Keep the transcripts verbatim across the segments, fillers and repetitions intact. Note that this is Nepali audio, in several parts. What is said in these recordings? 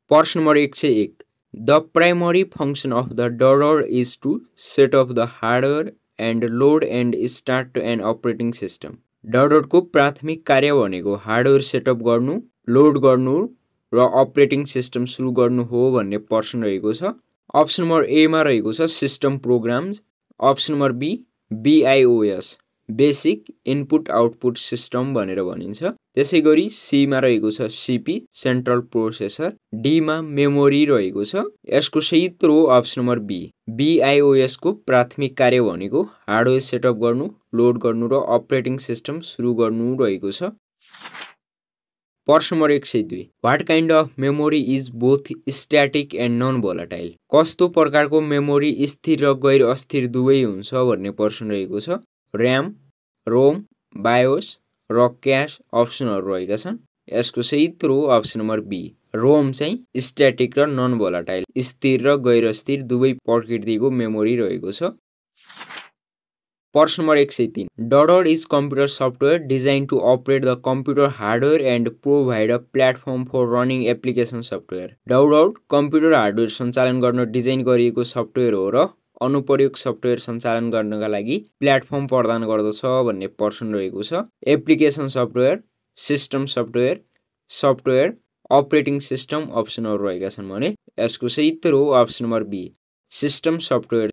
प्रश्न नम्बर एक सय एक The primary function of the dodder is to set up the hardware and load and start an operating system. Dodder को प्राथमिक कार्य भनेको हार्डवेयर सेटअप गर्नु, लोड गर्नु र अपरेटिङ सिस्टम सुरु गर्नु हो भन्ने प्रश्न रहेको छ। अप्सन नम्बर ए मा रहेको छ system programs, option number B BIOS basic input output system भनेर भनिन्छ। त्यसैगरी सी मा रहेको छ सीपी सेन्ट्रल प्रोसेसर, डी मा मेमोरी रहेको छ। यसको सही उत्तर हो अप्सन नम्बर बी बीआईओएस को प्राथमिक कार्य भनेको हार्डवेयर सेटअप गर्नु, लोड गर्नु र अपरेटिङ सिस्टम सुरु गर्नु रहेको छ। प्रश्न नम्बर एक सय दुई What kind of memory is both static and non-volatile? कस्तो प्रकारको मेमोरी स्थिर र गैर अस्थिर दुवै हुन्छ भन्ने प्रश्न रहेको छ। र्याम, रोम, बायोस र क्याश अप्सनहरु रहेका छन्। यसको सही उत्तर हो अप्सन नम्बर बी रोम चाहिँ स्ट्याटिक र नन भोलाटाइल स्थिर र गैर अस्थिर दुवै प्रकृतिको मेमोरी रहेको छ। प्रश्न नम्बर एक सय तीन Dodder is computer software designed to operate the computer hardware and provide a platform for running application software. Dodder computer hardware सञ्चालन गर्न डिजाइन गरिएको सफ्टवेयर हो र अनुप्रयोग सफ्टवेयर सञ्चालन गर्नका लागि प्लेटफर्म प्रदान गर्दछ भन्ने प्रश्न रहेको छ। Application software, system software, software, operating system अप्सनहरु रहेका छन् भने यसको सही उत्तर हो option number B system software.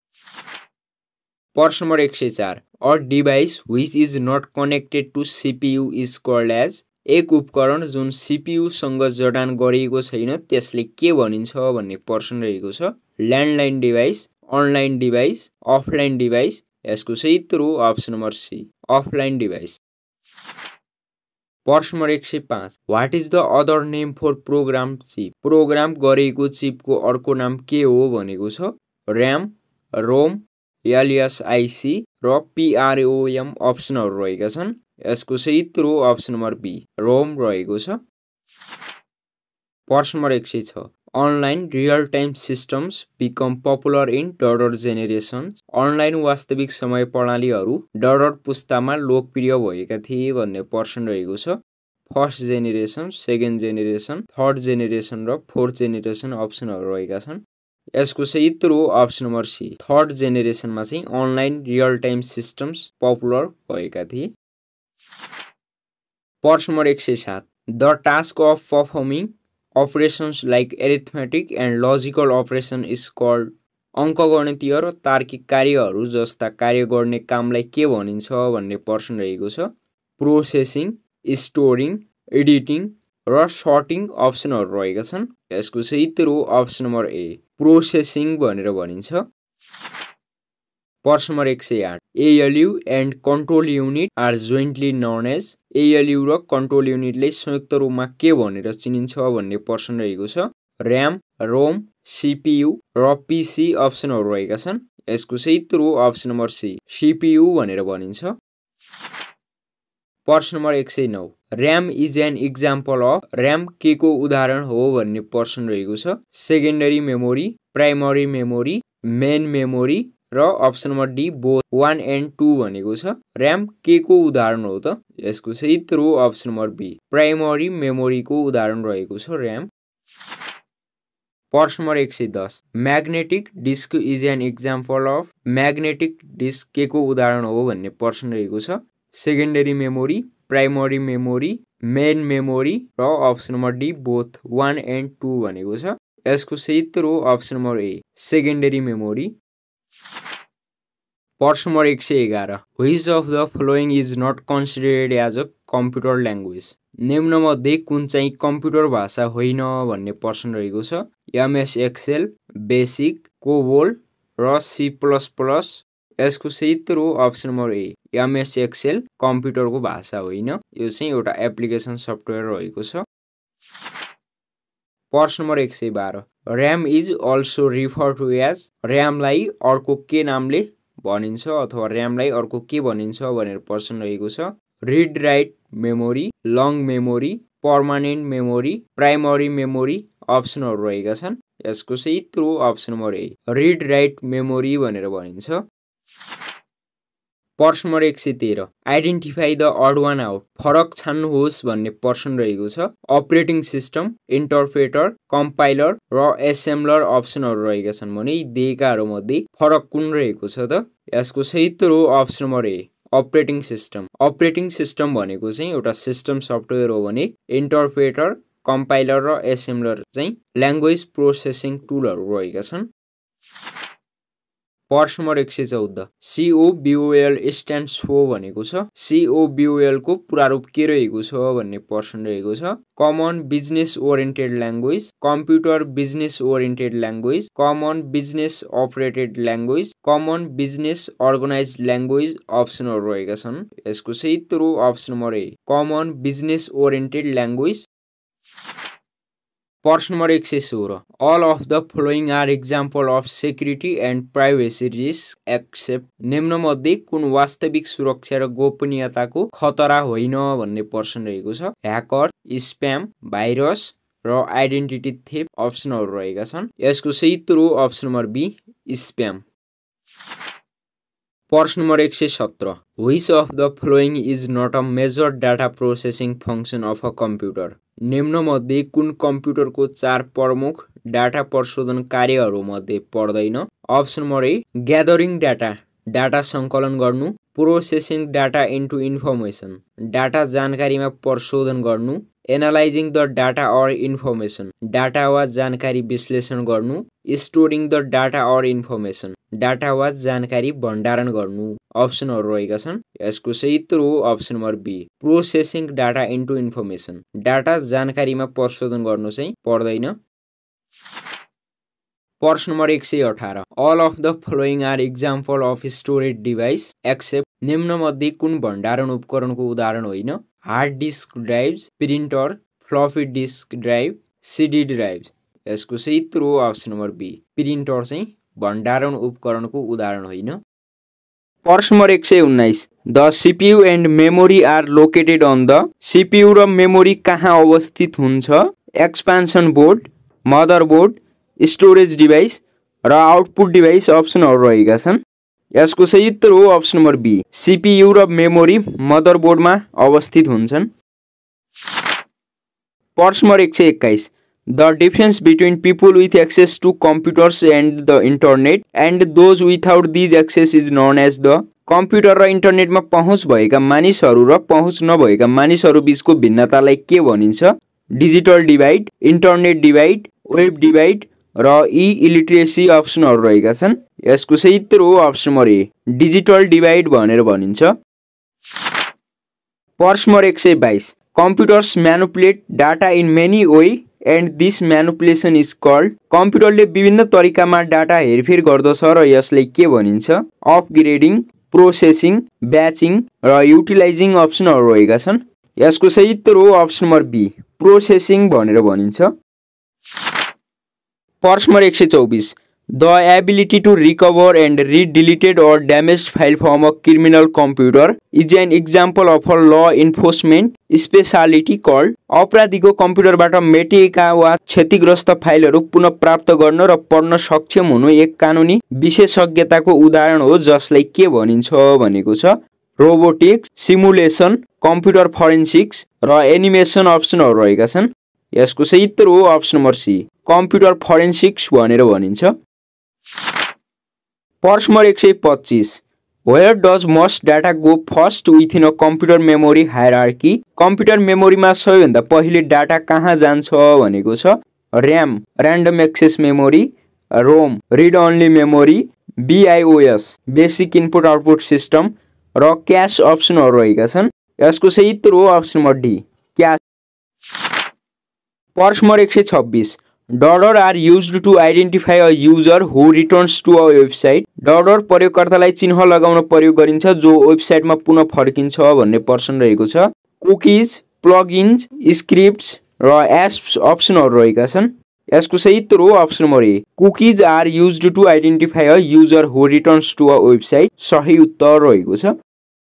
प्रश्न नम्बर एक सय चार A device which is not connected to C P U is called as एक उपकरण जुन सीपीयू सँग जडान गरिएको छैन त्यसले के भनिन्छ भन्ने प्रश्न रहेको छ। Landline device, online device, offline device. यसको सही उत्तर हो option number C offline device. प्रश्न नम्बर एक सय पाँच What is the other name for program chip? Program गरेको चिपको अर्को नाम के हो भनेको छ। र्याम, रोम, एलएसआईसी र पीआरओएम अप्सनहरु रहेका छन्। यसको सही उत्तर हो अप्सन नम्बर बी रोम रहेको छ। प्रश्न नम्बर एक सय छ online real time systems become popular in third generation. Online वास्तविक समय प्रणालीहरू डडर पुस्तामा लोकप्रिय भएका थिए भन्ने प्रश्न रहेको छ। First generation, second generation, third generation र फोर्थ जेनेरेसन अप्सनहरु रहेका छन्। यसको सही उत्तर हो अप्सन नम्बर सी थर्ड जेनेरेसनमा चाहिँ online real time systems popular भएका थिए। प्रश्न नम्बर एक सय सात the task of performing operations like arithmetic and logical operation is called अंकगणितीय र तार्किक कार्यहरू जस्ता कार्य गर्ने कामलाई के भनिन्छ भन्ने प्रश्न रहेको छ। प्रोसेसिङ, स्टोरिङ, एडिटिङ र सर्टिङ अप्सनहरु रहेका छन्। यसको सही उत्तर हो अप्सन नम्बर ए प्रोसेसिङ भनेर भनिन्छ। प्रश्न नम्बर एक सय आठ ALU and control unit are jointly known as ALU र कन्ट्रोल युनिटले संयुक्त रूपमा के भनेर चिनिन्छ भन्ने प्रश्न रहेको छ। र्याम, रोम, सीपीयू र पीसी अप्सनहरु रहेका छन्। यसको सही उत्तर हो अप्सन नम्बर सी सीपीयू भनेर भनिन्छ। प्रश्न नम्बर एक सय नौ RAM is an example of RAM के को उदाहरण हो भन्ने प्रश्न रहेको छ। Secondary memory, primary memory, main memory र option number D both one and two भनेको छ। र्याम के को उदाहरण हो त यसको सही उत्तर हो option number B primary memory को उदाहरण रहेको छ र्याम। प्रश्न नम्बर एक सय दस magnetic disk is an example of magnetic disk के को उदाहरण हो भन्ने प्रश्न रहेको छ। Secondary memory, primary memory, main memory र option number D both one and two भनेको छ। यसको सही उत्तर हो option number A secondary memory. प्रश्न नम्बर एक सय एघार Which of the following is not considered as a computer language? निम्न मध्ये कुन चाहिँ कम्प्युटर भाषा होइन भन्ने प्रश्न रहेको छ। एमएस एक्सेल, बेसिक, कोबोल र सी प्लस प्लस। यसको सही उत्तर हो option number A MS Excel कम्प्युटरको भाषा होइन, यो चाहिँ एउटा एप्लिकेसन सफ्टवेयर रहेको छ। प्रश्न नम्बर एक सय बाह्र RAM is also refer to as र्यामलाई अर्को के नामले भनिन्छ अथवा र्यामलाई अर्को के भनिन्छ भनेर प्रश्न रहेको छ। Read write memory, long memory, permanent memory, primary memory अप्सनहरु रहेका छन्। यसको सही उत्तर हो option number A read write memory भनेर भनिन्छ। प्रश्न नम्बर एक सय तेह्र identify the odd one out फरक छान्नुहोस् भन्ने प्रश्न रहेको छ। अपरेटिङ सिस्टम, इन्टरप्रेटर, कम्पाइलर र एसेम्बलर अप्सनहरू रहेका छन् भने यी दिएकाहरू मध्ये फरक कुन रहेको छ त? यसको सही उत्तर हो option number A operating system. Operating system भनेको चाहिँ एउटा सिस्टम सफ्टवेयर हो भने इन्टरप्रेटर, कम्पाइलर र एसेम्बलर चाहिँ ल्याङ्ग्वेज प्रोसेसिङ टुलहरू रहेका छन्। प्रश्न नम्बर एक सय चौध सीओबीओएल स्ट्यान्ड्स फर भनेको छ। सीओबीओएल को प्रारूप के रहेको छ भन्ने प्रश्न रहेको छ। Common business oriented language, computer business oriented language, common business operated language, common business organised language अप्सनहरू रहेका छन्। यसको सही उत्तर हो option number A common business oriented language. प्रश्न नम्बर एक सय सोह्र all of the following are example of security and privacy risk except निम्न मध्ये कुन वास्तविक सुरक्षा र गोपनीयताको खतरा होइन भन्ने प्रश्न रहेको छ। ह्याकर, स्प्याम, भाइरस र आइडेन्टिटी थेफ्ट अप्सनहरू रहेका छन्। यसको सही उत्तर हो अप्सन नम्बर बी स्प्याम। प्रश्न नम्बर एक सय सत्र which of the following is not a major data processing function of a computer निम्न मध्ये कुन कम्प्युटरको चार प्रमुख डाटा प्रशोधन कार्यहरू मध्ये पर्दैन? Option number A gathering data data सङ्कलन गर्नु, processing data into information data जानकारीमा प्रशोधन गर्नु, analysing the data or information data वा जानकारी विश्लेषण गर्नु, storing the data or information data वा जानकारी भण्डारण गर्नु अप्सनहरू रहेका छन्। यसको सही उत्तर हो option number B processing data into information data जानकारीमा प्रशोधन गर्नु चाहिँ पर्दैन। प्रश्न नम्बर एक सय अठार all of the following are example of storage device except निम्न मध्ये कुन भण्डारण उपकरणको उदाहरण होइन? Hard disk drive, printer, floppy disk drive, CD drive. यसको सही उत्तर हो अप्सन नम्बर बी प्रिन्टर चाहिँ भण्डारण उपकरणको उदाहरण होइन। प्रश्न नम्बर एक सय उन्नाइस the CPU and memory are located on the CPU र मेमोरी कहाँ अवस्थित हुन्छ? Expansion board, motherboard, storage device र आउटपुट डिभाइस अप्सनहरू रहेका छन्। यसको सही उत्तर हो अप्सन नम्बर बी सीपीयू र मेमोरी मदरबोर्डमा अवस्थित हुन्छन्। प्रश्न नम्बर एक सय एक्काइस the difference between people with access to computers and the internet and those without these access is known as the computer र इन्टरनेटमा पहुँच भएका मानिसहरू र पहुँच नभएका मानिसहरू बीचको भिन्नतालाई के भनिन्छ? Digital divide, internet divide, web divide र ई इलिट्रेसी अप्सनहरू रहेका छन्। यसको सही उत्तर हो option number A digital divide भनेर भनिन्छ। प्रश्न नम्बर एक सय बाइस computers manipulate data in many way and this manipulation is called कम्प्युटरले विभिन्न तरिकामा डाटा हेरफेर गर्दछ र यसलाई के भनिन्छ? अपग्रेडिङ, प्रोसेसिङ, ब्याचिङ र युटिलाइजिङ अप्सनहरू रहेका छन्। यसको सही उत्तर हो अप्सन नम्बर बी प्रोसेसिङ भनेर भनिन्छ। प्रश्न नम्बर एक सय चौबिस the ability to recover and read deleted or damage file from a criminal computer is an example of a law enforcement speciality called अपराधीको कम्प्युटरबाट मेटिएका वा क्षतिग्रस्त फाइलहरू पुनः प्राप्त गर्न र पढ्न सक्षम हुनु एक कानुनी विशेषज्ञताको उदाहरण हो जसलाई के भनिन्छ भनेको छ? रोबोटिक्स, सिमुलेसन, कम्प्युटर फोरेन्सिक्स र एनिमेसन अप्सनहरू रहेका छन्। यसको सही उत्तर हो option number C computer forensics भनेर भनिन्छ। प्रश्न नम्बर एक सय पच्चिस where does must data go first within a computer memory hierarchy computer मेमोरीमा सबैभन्दा पहिले डाटा कहाँ जान्छ भनेको छ? RAM random access memory, ROM read only memory, BIOS basic input output system र क्याश अप्सनहरू रहेका छन्। यसको सही उत्तर हो अप्सन नम्बर डी क्याश। प्रश्न नम्बर एक सय छब्बिस dollar are used to identify a user who returns to a website dollar प्रयोगकर्तालाई चिन्ह लगाउन प्रयोग गरिन्छ जो वेबसाइटमा पुनः फर्किन्छ भन्ने प्रश्न रहेको छ। कुकिज, प्लगइन्स, स्क्रिप्ट्स र एप्स अप्सनहरू रहेका छन्। यसको सही उत्तर हो option number A cookies are used to identify a user who returns to a website सही उत्तर रहेको छ।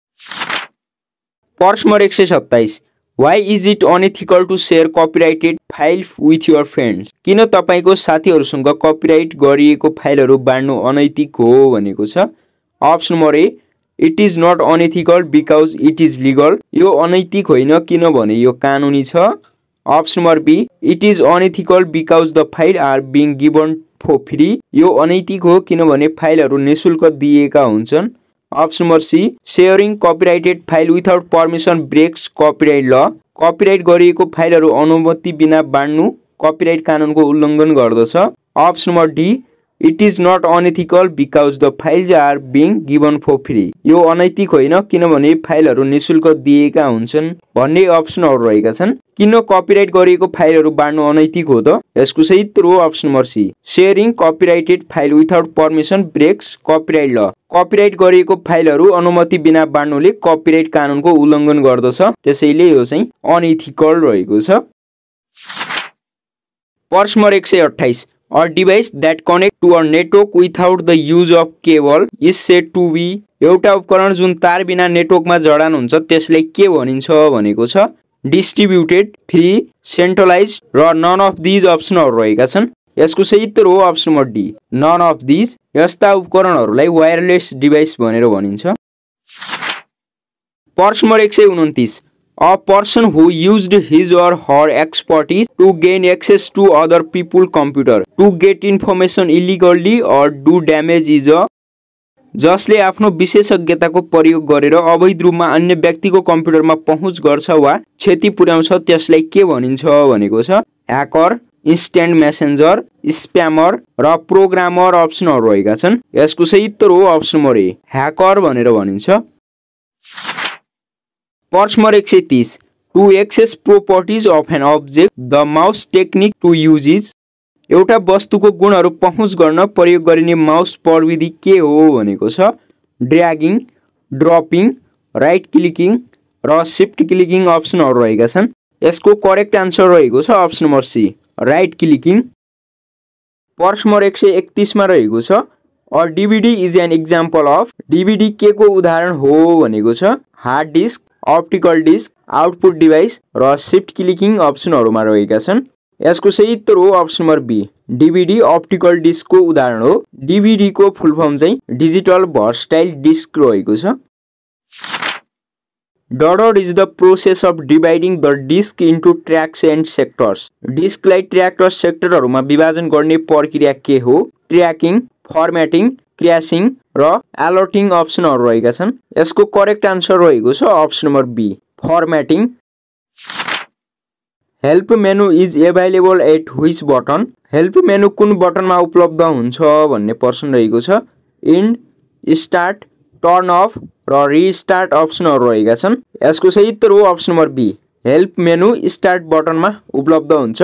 प्रश्न नम्बर एक सय सत्ताइस why is it unethical to share copyrighted file with your friends किन तपाईँको साथीहरूसँग कपिराइट गरिएको फाइलहरू बाँड्नु अनैतिक हो भनेको छ? Option number A it is not unethical because it is legal, यो अनैतिक होइन किनभने यो कानुनी छ। Option number B, it is unethical because the file are being given for free, यो अनैतिक हो किनभने फाइलहरू निशुल्क दिएका हुन्छन्। Option number C, sharing copyrighted file without permission breaks copyright law, copyright गरिएको फाइलहरू अनुमति बिना बाँड्नु कपिराइट कानुनको उल्लङ्घन गर्दछ। Option number D, it is not unethical because the files are being given for free, यो अनैतिक होइन किनभने फाइलहरू निशुल्क दिएका हुन्छन् भन्ने अप्सनहरू रहेका छन्। किन कपिराइट गरिएको फाइलहरू बाँड्नु अनैतिक हो त? यसको सही उत्तर हो option number C, sharing copyrighted file without permission breaks copyright law, copyright गरिएको फाइलहरू अनुमति बिना बाँड्नुले कपिराइट कानुनको उल्लङ्घन गर्दछ, त्यसैले यो चाहिँ अनएथिकल रहेको छ। प्रश्न नम्बर एक सय अट्ठाइस, A device that connect to a network without the use of cable is said to be, एउटा उपकरण जुन तार बिना नेटवर्कमा जडान हुन्छ त्यसलाई के भनिन्छ भनेको छ। डिस्ट्रिब्युटेड, फ्री, सेन्ट्रलाइज्ड र नन अफ दिज अप्सनहरू रहेका छन्। यसको सही उत्तर हो option number D, none of these. यस्ता उपकरणहरूलाई वायरलेस डिभाइस भनेर भनिन्छ। प्रश्न नम्बर एक सय उन्तिस, A person who used his or her expertise to gain access to other people's computer to get information illegally or do damage is a, जसले आफ्नो विशेषज्ञताको प्रयोग गरेर अवैध रूपमा अन्य व्यक्तिको कम्प्युटरमा पहुँच गर्छ वा क्षति पुर्याउँछ त्यसलाई के भनिन्छ भनेको छ। ह्याकर, इन्स्ट्यान्ट मेसेन्जर, स्प्यामर र प्रोग्रामर अप्सनहरू रहेका छन्। यसको सही उत्तर हो अप्सन नम्बर ए, ह्याकर भनेर भनिन्छ। प्रश्न नम्बर एक सय तीस, to access properties of an object the mouse technique to use is, एउटा वस्तुको गुणहरू पहुँच गर्न प्रयोग गरिने माउस प्रविधि के हो भनेको छ। ड्र्यागिङ, ड्रपिङ, राइट क्लिकिङ र शिफ्ट क्लिकिङ अप्सनहरू रहेका छन्। यसको करेक्ट आन्सर रहेको छ option number C, right clicking. प्रश्न नम्बर एक सय एकतीस मा रहेको छ, a DVD is an example of, DVD के को उदाहरण हो भनेको छ। Hard disk, optical disk, output device र शिफ्ट क्लिकिङ अप्सनहरूमा रहेका छन्। यसको सही उत्तर हो option number B, DVD optical डिस्कको उदाहरण हो। डिभिडी को फुल फर्म चाहिँ डिजिटल भर्सटाइल डिस्क रहेको छ। डडर is the process of dividing the disk into tracks and sectors, डिस्कलाई ट्र्याक र सेक्टरहरूमा विभाजन गर्ने प्रक्रिया के हो। ट्र्याकिङ, फर्म्याटिङ, क्र्यासिङ र अलर्टिङ अप्सनहरू रहेका छन्। यसको करेक्ट आन्सर रहेको छ option number B, formatting. Help menu is available at which button, help menu कुन बटनमा उपलब्ध हुन्छ भन्ने प्रश्न रहेको छ। इन्ड, स्टार्ट, टर्न अफ र रिस्टार्ट अप्सनहरू रहेका छन्। यसको सही उत्तर हो option number B, help menu start बटनमा उपलब्ध हुन्छ।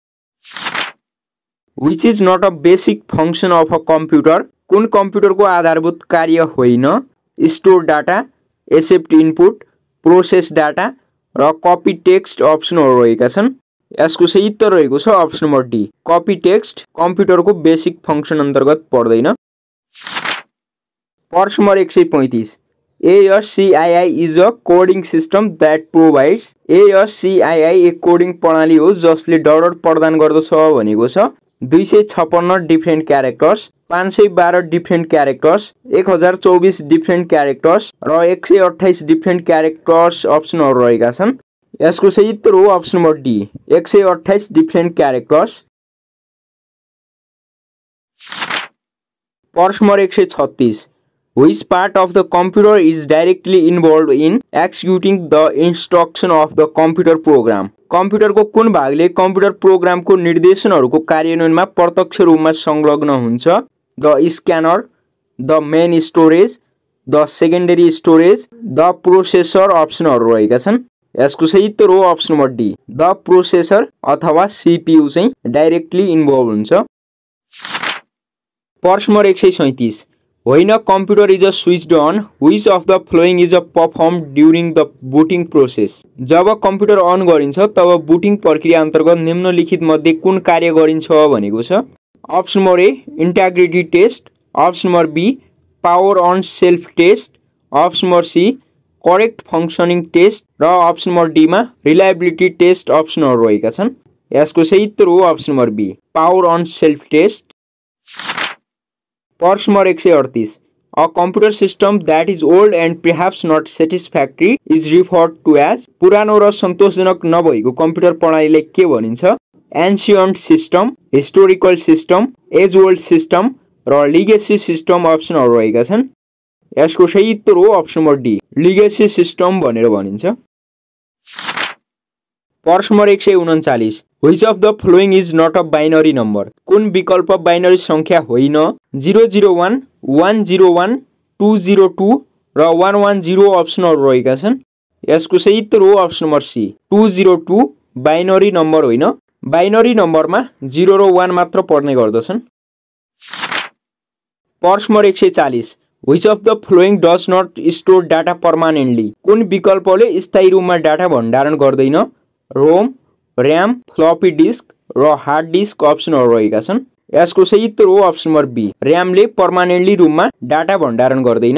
Which is not a basic function of a computer, कुन कम्प्युटरको आधारभूत कार्य होइन। Store data, accept input, process data र कपी टेक्स्ट अप्सनहरू रहेका छन्। यसको सही उत्तर रहेको छ option number D, copy text कम्प्युटरको बेसिक फङ्सन अन्तर्गत पर्दैन। प्रश्न नम्बर एक सय पैँतिस, ASCII is a coding system that provides, ASCII एक कोडिङ प्रणाली हो जसले डडर प्रदान गर्दछ भनेको छ। दुई सय छप्पन्न डिफ्रेन्ट क्यारेक्टर्स, पाँच सय बाह्र डिफ्रेन्ट क्यारेक्टर्स, एक हजार चौबिस डिफ्रेन्ट क्यारेक्टर्स र एक सय अट्ठाइस डिफ्रेन्ट क्यारेक्टर्स अप्सनहरू रहेका छन्। यसको सही उत्तर हो अप्सन नम्बर डी, एक सय अट्ठाइस डिफ्रेन्ट क्यारेक्टर्स। प्रश्न नम्बर एक सय छत्तीस, which part of the computer is directly involved in executing the instruction of the computer program, कम्प्युटरको कुन भागले कम्प्युटर प्रोग्रामको निर्देशनहरूको कार्यान्वयनमा प्रत्यक्ष रूपमा संलग्न हुन्छ। The scanner, the main storage, the secondary storage, the processor अप्सनहरू रहेका छन्। यसको सही उत्तर हो option number D, the processor अथवा सीपीयू चाहिँ डाइरेक्टली इन्भल्भ हुन्छ। प्रश्न नम्बर एक सय सैँतिस, होइन computer is a switched on, which of the following is a perform during the booting process, जब कम्प्युटर अन गरिन्छ तब बुटिङ प्रक्रिया अन्तर्गत निम्नलिखित मध्ये कुन कार्य गरिन्छ भनेको छ। Option number A, integrity test, option number B, power on self test, option number C, correct functioning test र अप्सन नम्बर डीमा रिलायबिलिटी टेस्ट अप्सनहरू रहेका छन्। यसको सही उत्तर हो option number B, power on self test. प्रश्न नम्बर एक सय अडतिस, A computer system that is old and perhaps not satisfactory is referred to as पुरानो र सन्तोषजनक नभएको कम्प्युटर प्रणालीलाई के भनिन्छ? Ancient system, historical system, age old system र legacy system अप्सनहरु रहेका छन्। यसको सही उत्तर हो option number D, legacy system भनेर भनिन्छ। प्रश्न नम्बर एक सय उनन्चालीस, Which of the following is not a binary number? कुन विकल्प बाइनरी संख्या होइन? zero zero one, one zero one, two zero two र one one zero अप्सनहरु रहेका छन्। यसको सही उत्तर हो option number C, two zero two binary number होइन। बाइनरी नम्बरमा zero र one मात्र पर्ने गर्दछन्। प्रश्न नम्बर एक सय चालीस, Which of the following does not store data permanently? कुन विकल्पले स्थायी रूपमा डाटा भण्डारण गर्दैन? रोम, र्याम, फ्लपी डिस्क र हार्ड डिस्क अप्सनहरु रहेका छन्। यसको सही उत्तर हो अप्सन नम्बर बी, र्यामले पर्मानेन्टली रूपमा डाटा भण्डारण गर्दैन।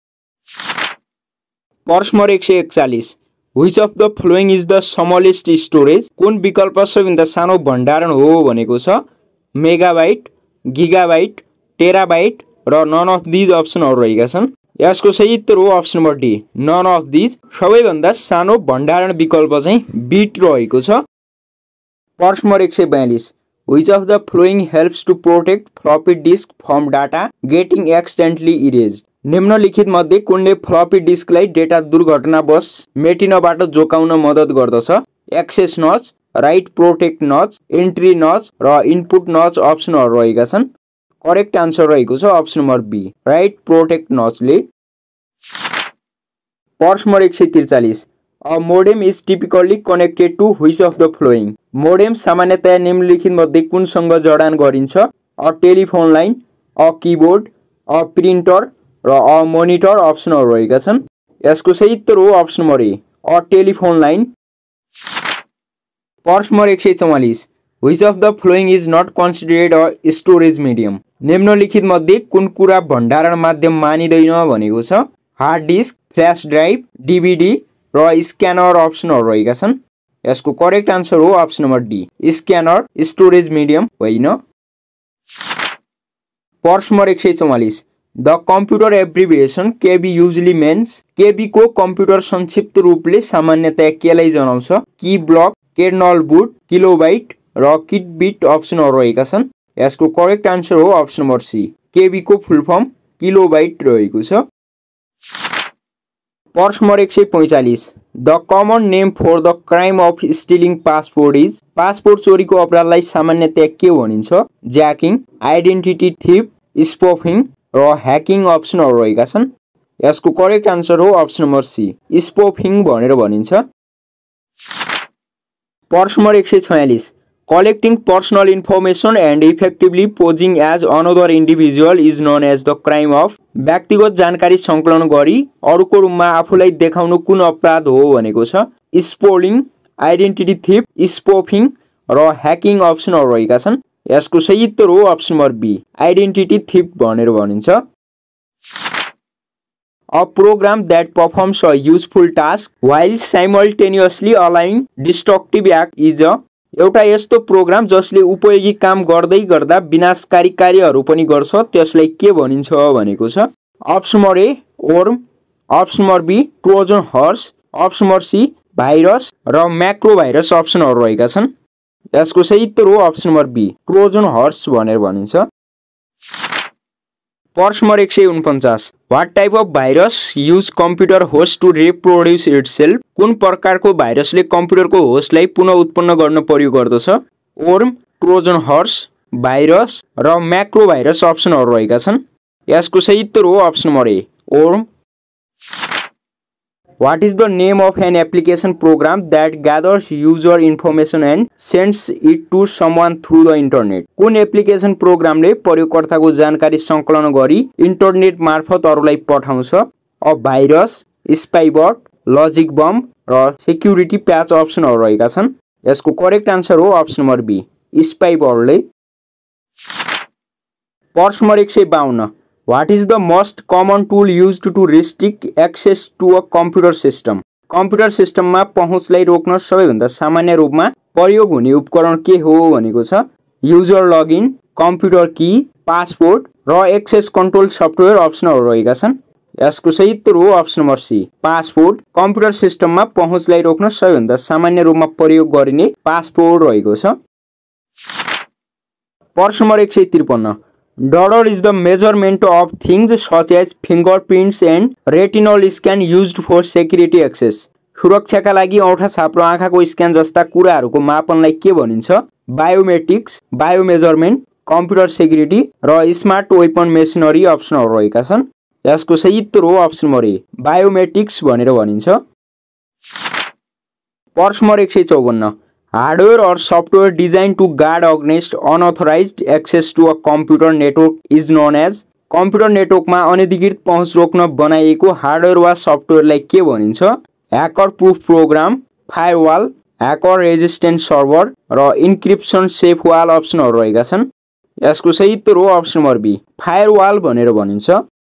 प्रश्न नम्बर एक सय एकचालीस, Which of the following is the smallest storage? कुन विकल्प सबैभन्दा सानो भण्डारण हो भनेको छ? मेगाबाइट, गिगाबाइट, टेराबाइट र नन अफ दिज अप्सनहरु रहेका छन्। यसको सही उत्तर हो option number D, none of these. सबैभन्दा सानो भण्डारण विकल्प चाहिँ बिट रहेको छ। प्रश्न नम्बर एक सय बयालीस, Which of the following helps to protect floppy disk from data getting accidentally erased? निम्नलिखित मध्ये कुनले फ्लपी डिस्कलाई डेटा दुर्घटनावश मेटिनबाट जोगाउन मद्दत गर्दछ? Access notch, write protect notch, entry notch र इनपुट नच अप्सनहरु रहेका छन्। करेक्ट आन्सर रहेको छ option number B, write protect नचले। प्रश्न नम्बर एक सय त्रिचालीस, A modem is typically connected to which of the following? Modem सामान्यतया निम्नलिखित मध्ये कुनसँग जडान गरिन्छ? A telephone line, a keyboard, a printer र अ मोनिटर अप्सनहरु रहेका छन्। यसको सही उत्तर हो option number A, a telephone line. प्रश्न नम्बर एक सय चौवालीस, Which of the following is not considered a storage medium? निम्नलिखित मध्ये कुन कुरा भण्डारण माध्यम मानिदैन भनेको छ? Hard disk, flash drive, DVD र स्क्यानर अप्सनहरु रहेका छन्। यसको करेक्ट आन्सर हो option number D, scanner storage medium होइन। प्रश्न नम्बर एक सय चौवालीस, the computer abbreviation KB usually means? KB को कम्प्युटर संक्षिप्त रूपले सामान्यतया केलाई जनाउँछ? Key block, kernel boot, kilobyte र किटबिट अप्सनहरु रहेका छन्। यसको करेक्ट आन्सर हो अप्सन नम्बर सी, केबी को फुल फर्म किलोबाइट रहेको छ। प्रश्न नम्बर एक सय पैंचालीस, the common name for the crime of stealing passport is? Passport चोरीको अपराधलाई सामान्यतया के भनिन्छ? ज्याकिङ, आइडेन्टिटी थिफ, स्पफिङ र ह्याकिङ अप्सनहरु रहेका छन्। यसको करेक्ट आन्सर हो अप्सन नम्बर सी, स्पफिङ भनेर भनिन्छ। प्रश्न नम्बर एक सय छयालीस, Collecting personal information and effectively posing as another individual is known as the crime of? व्यक्तिगत जानकारी संकलन गरी अरूको रूपमा आफूलाई देखाउनु कुन अपराध हो भनेको छ? स्पोलिङ, आइडेन्टिटी थिफ, स्पोफिङ र ह्याकिङ अप्सनहरु रहेका छन्। यसको सही उत्तर हो option number B, identity theft भनेर भनिन्छ। A program that performs a useful task while simultaneously allowing destructive act is a? एउटा यस्तो प्रोग्राम जसले उपयोगी काम गर्दै गर्दा विनाशकारी कार्यहरू पनि गर्छ त्यसलाई के भनिन्छ भनेको छ? Option number A worm, option number B Trojan horse, option number C virus र म्याक्रो भाइरस अप्सनहरु रहेका छन्। यसको सही उत्तर हो option number B, Trojan horse भनेर भनिन्छ। प्रश्न नम्बर एक सय उनपचास, What type of virus use computer host to reproduce itself? कुन प्रकारको भाइरसले कम्प्युटरको होस्टलाई पुनः उत्पन्न गर्न प्रयोग गर्दछ? वर्म, ट्रोजन हर्स, भाइरस र म्याक्रो भाइरस अप्सनहरु रहेका छन्। यसको सही उत्तर हो option number A, worm. What is the name of an application program that gathers user information and sends it to someone through the internet? कुन एप्लिकेसन प्रोग्रामले प्रयोगकर्ताको जानकारी संकलन गरी इन्टरनेट मार्फत अरूलाई पठाउँछ? A virus, spybot, logic bomb र सेक्युरिटी प्याच अप्सनहरु रहेका छन्। यसको करेक्ट आन्सर हो अप्सन नम्बर बी, स्पाइबटले। प्रश्न नम्बर एक सय बाउन्न, What is the most common tool used to restrict access to a computer system? Computer सिस्टममा पहुँचलाई रोक्न सबैभन्दा सामान्य रूपमा प्रयोग हुने उपकरण के हो भनेको छ? User login, computer key, passport र एक्सेस कन्ट्रोल सफ्टवेयर अप्सनहरु रहेका छन्। यसको सही उत्तर हो option number C passport. Computer सिस्टममा पहुँचलाई रोक्न सबैभन्दा सामान्य रूपमा प्रयोग गरिने पासपोर्ट रहेको छ। प्रश्न नम्बर एक सय त्रिपन्न डडर is the measurement of things such as fingerprints and retinal scan used for security access. सुरक्षाका लागि औँठा छाप र आँखाको स्क्यान जस्ता कुराहरूको मापनलाई के भनिन्छ? बायोमेट्रिक्स, बायोमेजरमेन्ट, कम्प्युटर सेक्युरिटी र स्मार्ट वेपन मेसिनरी अप्सनहरु रहेका छन्। यसको सही उत्तर हो अप्सन नम्बर ए बायोमेट्रिक्स भनेर भनिन्छ। प्रश्न नम्बर एक सय चौवन्न hardware or software designed to guard against unauthorized access to a computer network is known as। Computer नेटवर्कमा अनधिकृत पहुँच रोक्न बनाइएको हार्डवेयर वा सफ्टवेयरलाई के भनिन्छ? Hacker proof program, firewall, hacker resistant server र इन्क्रिप्सन सेफ वाल अप्सनहरु रहेका छन्। यसको सही उत्तर हो अप्सन नम्बर बी फायरवाल भनेर भनिन्छ।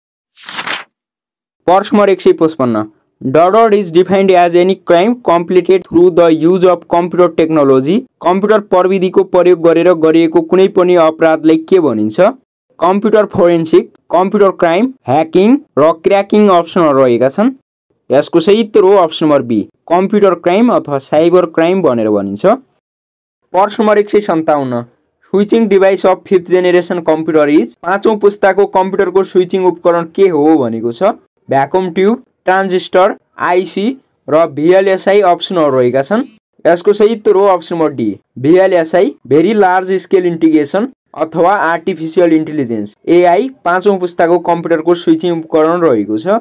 प्रश्न नम्बर एक सय पचपन्न डडर is defined as any crime completed through the use of computer technology. Computer प्रविधिको प्रयोग गरेर गरिएको कुनै पनि अपराधलाई के भनिन्छ? Computer forensic, computer crime, hacking र क्र्याकिङ अप्सनहरु रहेका छन्। यसको सही उत्तर हो option number B computer crime अथवा साइबर क्राइम भनेर भनिन्छ। प्रश्न नम्बर एक सय सन्ताउन्न switching device of fifth generation computer is. पाँचौं पुस्ताको कम्प्युटरको स्विचिङ उपकरण के हो भनेको छ? भ्याकुम ट्युब, ट्रान्जिस्टर, आइसी र भिएलएसआई अप्सनहरु रहेका छन्। यसको सही उत्तर हो option number D VLSI very large scale integration अथवा आर्टिफिशियल इन्टेलिजेन्स एआई पाँचौं पुस्ताको कम्प्युटरको स्विचिङ उपकरण रहेको छ।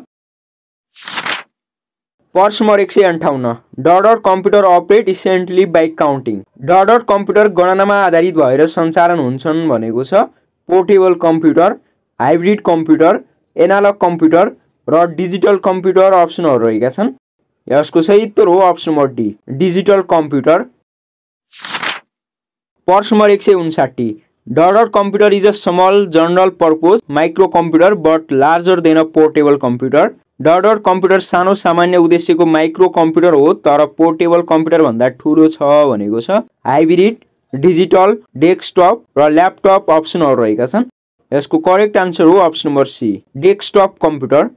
प्रश्न नम्बर एक सय अन्ठाउन्न डडर computer operate essentially by counting. डडर कम्प्युटर गणनामा आधारित भएर सञ्चालन हुन्छन् भनेको छ। Portable computer, hybrid computer, analog computer र डिजिटल कम्प्युटर अप्सनहरु रहेका छन्। यसको सही उत्तर हो option number D digital computer. प्रश्न नम्बर एक सय उनसाठी डडर computer is a small general purpose micro computer but larger than a portable computer. डडर कम्प्युटर सानो सामान्य उद्देश्यको माइक्रो कम्प्युटर हो तर पोर्टेबल कम्प्युटर भन्दा ठूलो छ भनेको छ। हाइब्रिड, डिजिटल, डेस्कटप र ल्यापटप अप्सनहरु रहेका छन्। यसको करेक्ट आन्सर हो option number C desktop computer.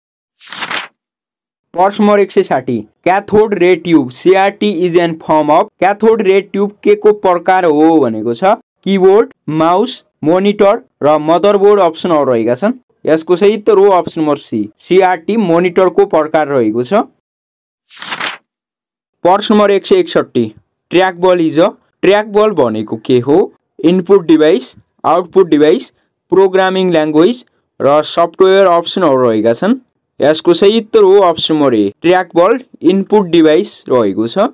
प्रश्न नम्बर एक सय साठी cathode ray tube CRT is an form of. Cathode ray tube के को प्रकार हो भनेको छ? कीबोर्ड, माउस, मोनिटर र मदरबोर्ड अप्सनहरु रहेका छन्। यसको सही उत्तर हो अप्सन नम्बर सी सीआरटी मोनिटरको प्रकार रहेको छ। प्रश्न नम्बर एक सय एकसट्ठी track ball is a. Track ball भनेको के हो? Input device, output device, programming language र सफ्टवेयर अप्सनहरु रहेका छन्। यसको सही उत्तर हो option number A track ball input device रहेको छ।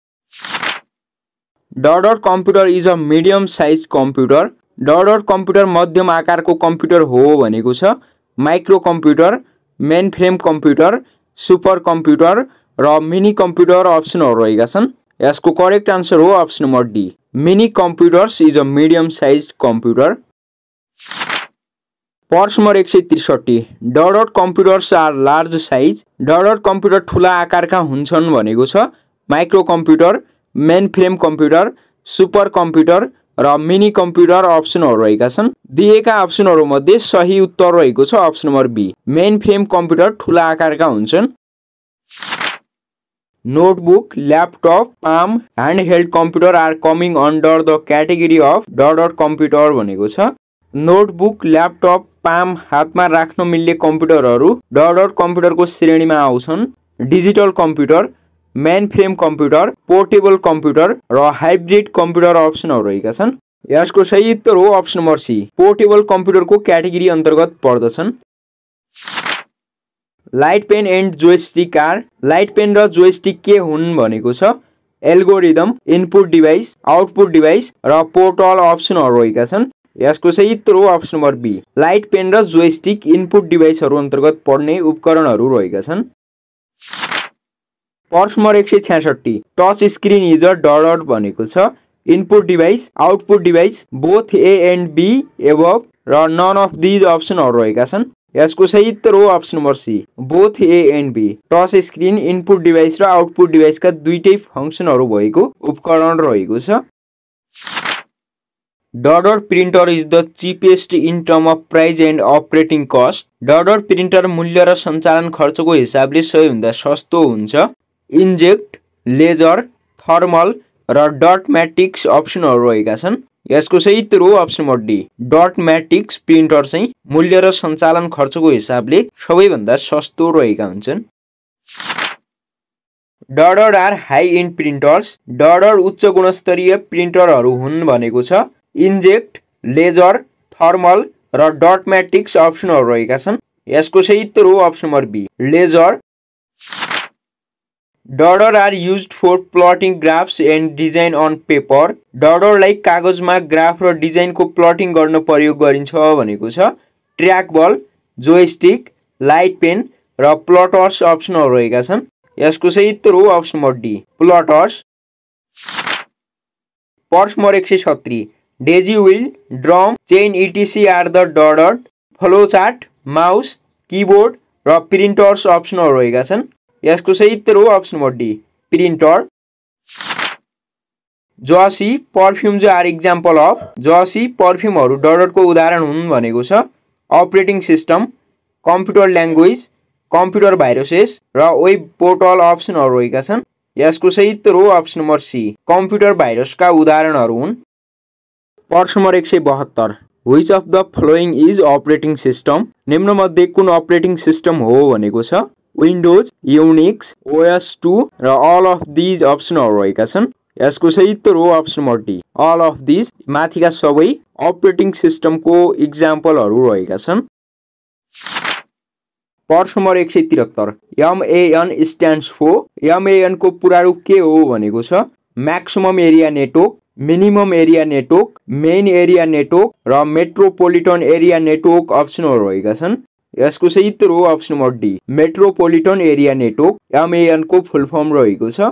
डडर computer is a medium size computer. डडर कम्प्युटर मध्यम आकारको कम्प्युटर हो भनेको छ। Micro computer, main frame computer, super computer र मिनी कम्प्युटर अप्सनहरु रहेका छन्। यसको करेक्ट आन्सर हो option number D mini computers is a medium size computer. प्रश्न नम्बर एक सय त्रिसठी डडर कम्प्युटर्स आर लार्ज साइज। डडर कम्प्युटर ठूला आकारका हुन्छन् भनेको छ। Micro computer, main frame computer, super computer र मिनी कम्प्युटर अप्सनहरु रहेका छन्। दिएका अप्सनहरु मध्ये सही उत्तर रहेको छ option number B main frame computer ठूला आकारका हुन्छन्। Notebook, laptop, palm, handheld computer are coming under the category of डडर कम्प्युटर भनेको छ। नोटबुक, ल्यापटप, पाम हातमा राख्न मिल्ने कम्प्युटरहरू डडर कम्प्युटरको श्रेणीमा आउँछन्। Digital computer, main frame computer, portable computer र हाइब्रिड कम्प्युटर अप्सनहरु रहेका छन्। यसको सही उत्तर हो अप्सन नम्बर सी पोर्टेबल कम्प्युटरको क्याटेगोरी अन्तर्गत पर्दछन्। Light pen and joystick are. Light pen र जोयस्टिक के हुन् भनेको छ? Algorithm, input device, output device र पोर्टल अप्सनहरु रहेका छन्। यसको सही उत्तर हो option number B light pen र जोयस्टिक इनपुट डिभाइसहरु अन्तर्गत पर्ने उपकरणहरु रहेका छन्। प्रश्न नम्बर एक सय छ्यासठी टच स्क्रिन इज अ डडर भनेको छ। Input device, output device, both A and B above र नन अफ दिज अप्सनहरु रहेका छन्। यसको सही उत्तर हो option number C both A and B. Touch screen input device र आउटपुट डिभाइसका दुईटै फंक्सनहरु भएको उपकरण रहेको छ। Dot printer is the cheapest in term of price and operating cost. Dot printer मूल्य र सञ्चालन खर्चको हिसाबले सबैभन्दा सस्तो हुन्छ। इन्जेक्ट, लेजर, थर्मल र डट म्याट्रिक्स अप्सनहरू रहेका छन्। यसको सही उत्तर हो option number D. Dot matrix printer चाहिँ मूल्य र सञ्चालन खर्चको हिसाबले सबैभन्दा सस्तो रहेका हुन्छन्। Dot are high end printers. Dot उच्च गुणस्तरीय प्रिन्टरहरू हुन् भनेको छ। इन्जेक्ट, लेजर, थर्मल र डट म्याट्रिक्स अप्सनहरू रहेका छन्। यसको सही उत्तर हो option number B, laser. Dot are used for plotting graphs and design on paper. डटलाई कागजमा ग्राफ र डिजाइनको प्लटिङ गर्न प्रयोग गरिन्छ भनेको छ। Track ball, joystick, light pen र प्लटर्स अप्सनहरू रहेका छन्। यसको सही उत्तर हो अप्सन नम्बर डी, प्लटर्स। प्रश्न नम्बर एक सय सत्तरी, daisy wheel, drum, chain etc are the dot. Flow chart, mouse, keyboard र प्रिन्टर्स अप्सनहरू रहेका छन्। यसको सही उत्तर हो अप्सन नम्बर डी, प्रिन्टर। जसी पर्फ्युम्स आर इक्जाम्पल अफ। जसी पर्फ्युमहरू डटको उदाहरण हुन् भनेको छ। Operating system, computer language, computer viruses र वेब पोर्टल अप्सनहरू रहेका छन्। यसको सही उत्तर हो अप्सन नम्बर सी, कम्प्युटर भाइरसका उदाहरणहरू हुन्। प्रश्न नम्बर एक सय बहत्तर, which of the following is operating system. निम्नमध्ये कुन अपरेटिङ सिस्टम हो भनेको छ। विन्डोज, युनिक्स, ओएस टू र अल अफ दिज अप्सनहरू रहेका छन्। यसको सही उत्तर हो option number D, all of these. माथिका सबै अपरेटिङ सिस्टमको इक्जाम्पलहरू रहेका छन्। प्रश्न नम्बर एक सय त्रिहत्तर, एमएएन स्ट्यान्ड्स फर। एमएएन को पूरा रूप के हो भनेको छ। Maximum area network, minimum area network, main area network र मेट्रोपोलिटन एरिया नेटवर्क अप्सनहरू रहेका छन्। यसको सही उत्तर हो option number D, metropolitan area network MAN को फुल फर्म रहेको छ।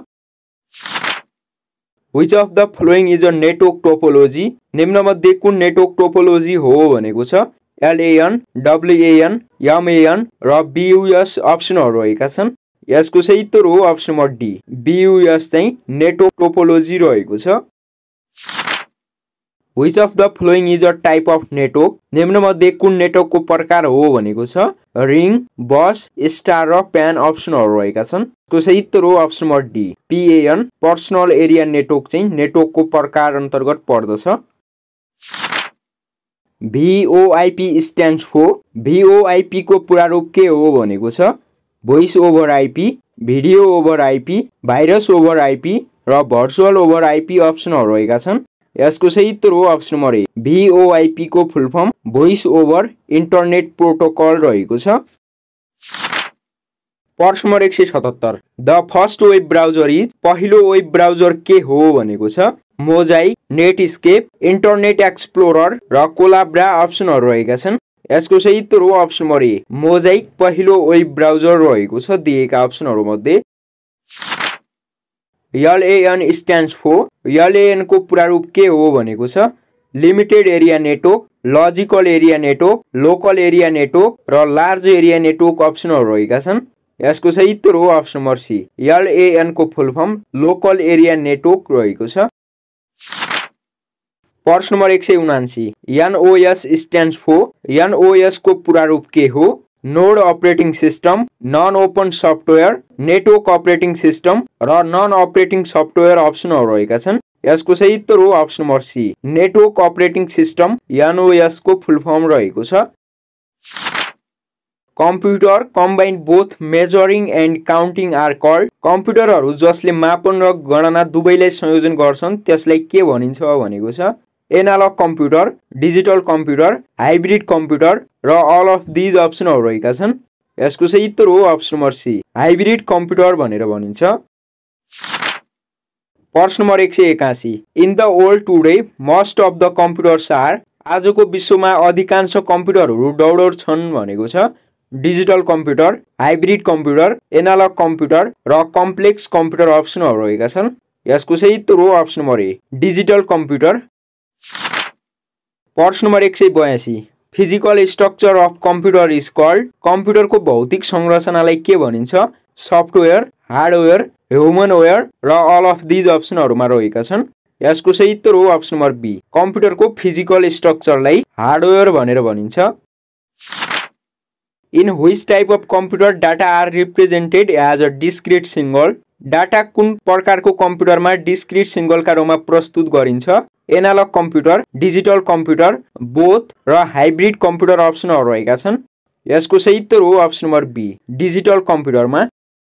Which of the following is a network topology. निम्नमध्ये कुन नेटवर्क टोपोलोजी हो भनेको छ। एलएएन, डब्ल्युएएन, एमएएन र बीयूएस अप्सनहरू रहेका छन्। यसको सही उत्तर हो अप्सन नम्बर डी, बीयूएस चाहिँ नेटवर्क टोपोलोजी रहेको छ। Which of the following is a type of network. निम्नमध्ये कुन नेटवर्कको प्रकार हो भनेको छ। रिङ, बस, स्टार र प्यान अप्सनहरू रहेका छन्। यसको सही उत्तर हो option number D, PAN, personal area network चाहिँ नेटवर्कको प्रकार अन्तर्गत पर्दछ। भीओआईपी स्ट्यान्ड्स फर। भीओआईपी को पूरा रूप के हो भनेको छ। Voice over IP, video over IP, virus over IP र भर्चुअल ओभर आईपी अप्सनहरू रहेका छन्। यसको सही उत्तर हो अप्सन नम्बर ए, भीओआईपी को full form voice over internet protocol रहेको छ। प्रश्न नम्बर एक सय सतहत्तर, the first web browser is. पहिलो वेब ब्राउजर के हो भनेको छ। मोजाइक, नेटस्केप, इन्टरनेट एक्सप्लोरर र कोलाब्रा अप्सनहरू रहेका छन्। यसको सही उत्तर हो अप्सन नम्बर ए, मोजाइक पहिलो वेब ब्राउजर रहेको छ दिएका अप्सनहरू मध्ये। LAN stands for. एलएएन को पूरा रूप के हो भनेको छ। Limited area network, logical area network, local area network र लार्ज एरिया नेटवर्क अप्सनहरू रहेका छन्। यसको सही उत्तर हो अप्सन नम्बर सी, एलएएन को full form local area network रहेको छ। प्रश्न नम्बर एक सय उनासी, एनओएस स्ट्यान्ड्स फर। एनओएस को पूरा रूप के हो। Node operating system, non open software, network operating system र नन अपरेटिङ सफ्टवेयर अप्सनहरू रहेका छन्। यसको सही उत्तर हो option number C, network operating system NOS को फुल फर्म रहेको छ। Computer combine both measuring and counting are called. कम्प्युटरहरू जसले मापन र गणना दुवैलाई संयोजन गर्छन् त्यसलाई के भनिन्छ भनेको छ। Analog computer, digital computer, hybrid computer र अल अफ दिज अप्सनहरू रहेका छन्। यसको सही उत्तर हो option number C, hybrid computer भनेर भनिन्छ। प्रश्न नम्बर एक सय एकासी, in the world today most of the computers are. आजको विश्वमा अधिकांश कम्प्युटरहरू डौडर छन् भनेको छ। Digital computer, hybrid computer, analog computer र कम्प्लेक्स कम्प्युटर अप्सनहरू रहेका छन्। यसको सही उत्तर हो option number A, digital computer. प्रश्न नम्बर एक सय बयासी, physical structure of computer is called. कम्प्युटरको भौतिक संरचनालाई के भनिन्छ। सफ्टवेयर, हार्डवेयर, ह्युमनवेयर र अल अफ दिज अप्सनहरूमा रहेका छन्। यसको सही उत्तर हो अप्सन नम्बर बी। कम्प्युटरको फिजिकल स्ट्रक्चरलाई हार्डवेयर भनेर भनिन्छ। In which type of computer data are represented as a discrete signal? Data कुन प्रकारको कम्प्युटरमा डिस्क्रिट सिंगलका रूपमा प्रस्तुत गरिन्छ? Analog computer, digital computer, both र हाइब्रिड कम्प्युटर अप्सनहरू रहेका छन्। यसको सही उत्तर हो अप्सन नम्बर बी, डिजिटल कम्प्युटरमा।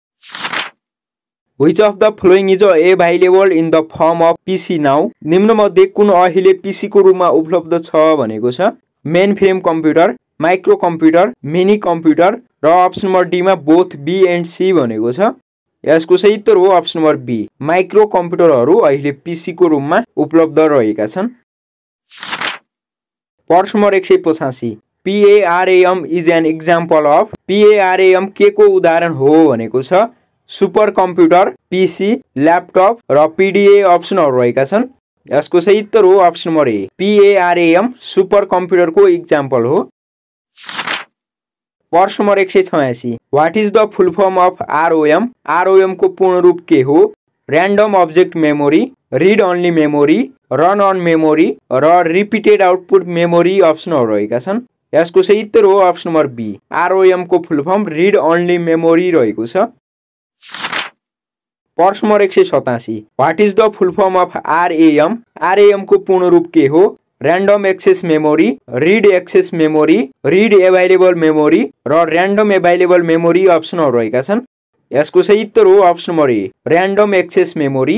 Which of the following is available in the form of P C now? निम्नमध्ये कुन अहिले पीसी को रूपमा उपलब्ध छ भनेको छ? Main frame computer, micro computer, mini computer र अप्सन नम्बर डी मा बोथ बी एन्ड सी भनेको छ। यसको सही उत्तर हो अप्सन नम्बर बी, माइक्रो कम्प्युटरहरू अहिले पीसी को रूपमा उपलब्ध रहेका छन्। प्रश्न नम्बर एक सय पचासी, PARM is an example of? PARM के को उदाहरण हो भनेको छ? सुपर कम्प्युटर, पीसी, ल्यापटप र पीडीए अप्सनहरू रहेका छन्। यसको सही उत्तर हो option number A, PARM super कम्प्युटरको एक्जाम्पल हो। प्रश्न नम्बर एक सय छयासी, what is the full form of ROM? ROM को पूर्ण रूप के हो? Random object memory, read only memory, run on memory र रिपिटेड आउटपुट मेमोरी अप्सनहरू रहेका छन्। यसको सही उत्तर हो अप्सन नम्बर बी, आरओएम को full form read only memory रहेको छ। प्रश्न नम्बर एक सय सतासी, what is the full form of RAM? RAM को पूर्ण रूप के हो? Random access memory, read access memory, read available memory र र्यान्डम एभाइलेबल मेमोरी अप्सनहरू रहेका छन्। यसको सही उत्तर हो option number A, random access memory.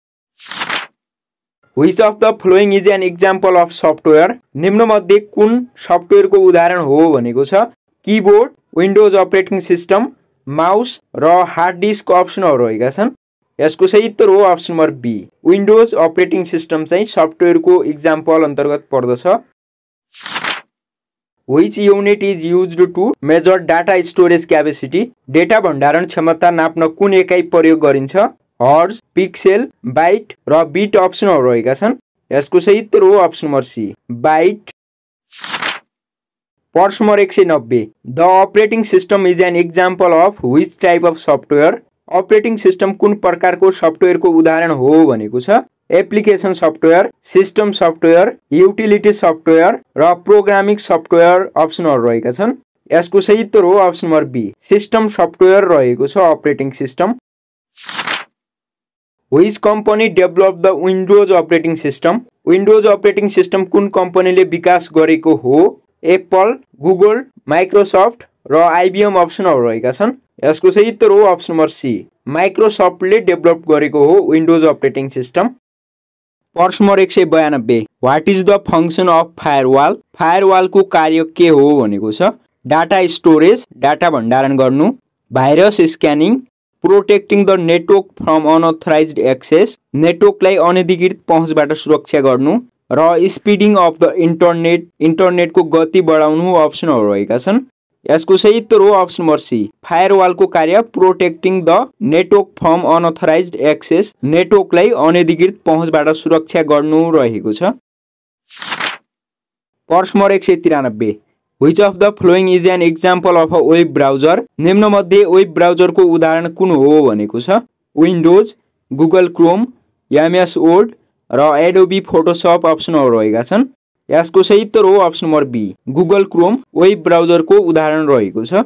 Which of the following is an example of software? निम्नमध्ये कुन सफ्टवेयरको उदाहरण हो भनेको छ? Keyboard, Windows operating system, mouse र हार्ड डिस्क अप्सनहरू रहेका छन्। यसको सही उत्तर हो option number B, Windows operating system चाहिँ सफ्टवेयरको एक्जाम्पल अन्तर्गत पर्दछ। Which unit is used to measure data storage capacity? Data भण्डारण क्षमता नाप्न कुन एकाइ प्रयोग गरिन्छ? हर्ज, पिक्सेल, बाइट र बिट अप्सनहरू रहेका छन्। यसको सही उत्तर हो अप्सन नम्बर सी, बाइट। प्रश्न नम्बर एक सय नब्बे, the operating system is an example of which type of software? Operating system कुन प्रकारको सफ्टवेयरको उदाहरण हो भनेको छ? Application software, system software, utility software र प्रोग्रामिङ सफ्टवेयर अप्सनहरू रहेका छन्। यसको सही उत्तर हो option number B, system software रहेको छ operating system. Which company developed the Windows operating system? Windows operating system कुन कम्पनीले विकास गरेको हो? एप्पल, गुगल, माइक्रोसफ्ट र आइबीएम अप्सनहरू रहेका छन्। यसको सही उत्तर हो अप्सन नम्बर सी, माइक्रोसफ्टले डेभलप गरेको हो विन्डोज अपरेटिङ सिस्टम। प्रश्न नम्बर एक सय बयानब्बे, what is the function of firewall? फायरवालको कार्य के हो भनेको छ? डाटा स्टोरेज, डाटा भण्डारण गर्नु, virus scanning, protecting the network from unauthorised access, नेटवर्कलाई अनधिकृत पहुँचबाट सुरक्षा गर्नु र स्पिडिङ अफ द इन्टरनेट, इन्टरनेटको गति बढाउनु अप्सनहरू रहेका छन्। यसको सही उत्तर हो अप्सन नम्बर सी, फायरवालको कार्य protecting the network from unauthorised access, नेटवर्कलाई अनधिकृत पहुँचबाट सुरक्षा गर्नु रहेको छ। प्रश्न नम्बर एक सय त्रियानब्बे, Which of the following is an example of a web browser? निम्नमध्ये वेब ब्राउजरको उदाहरण कुन हो भनेको छ? Windows, Google Chrome, MS Word र एडोबी फोटोशप अप्सनहरू रहेका छन्। यसको सही उत्तर हो option number B, Google Chrome web ब्राउजरको उदाहरण रहेको छ।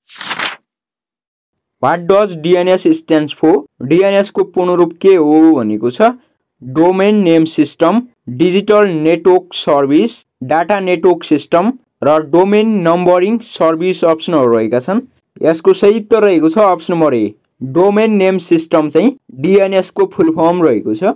What does DNS stands for? DNS को पूर्ण रूप के हो भनेको छ? Domain name system, digital network service, data network system र डोमेन नम्बरिङ सर्भिस अप्सनहरू रहेका छन्। यसको सही उत्तर रहेको छ option number A, domain name system चाहिँ डीएनएस को फुल फर्म रहेको छ।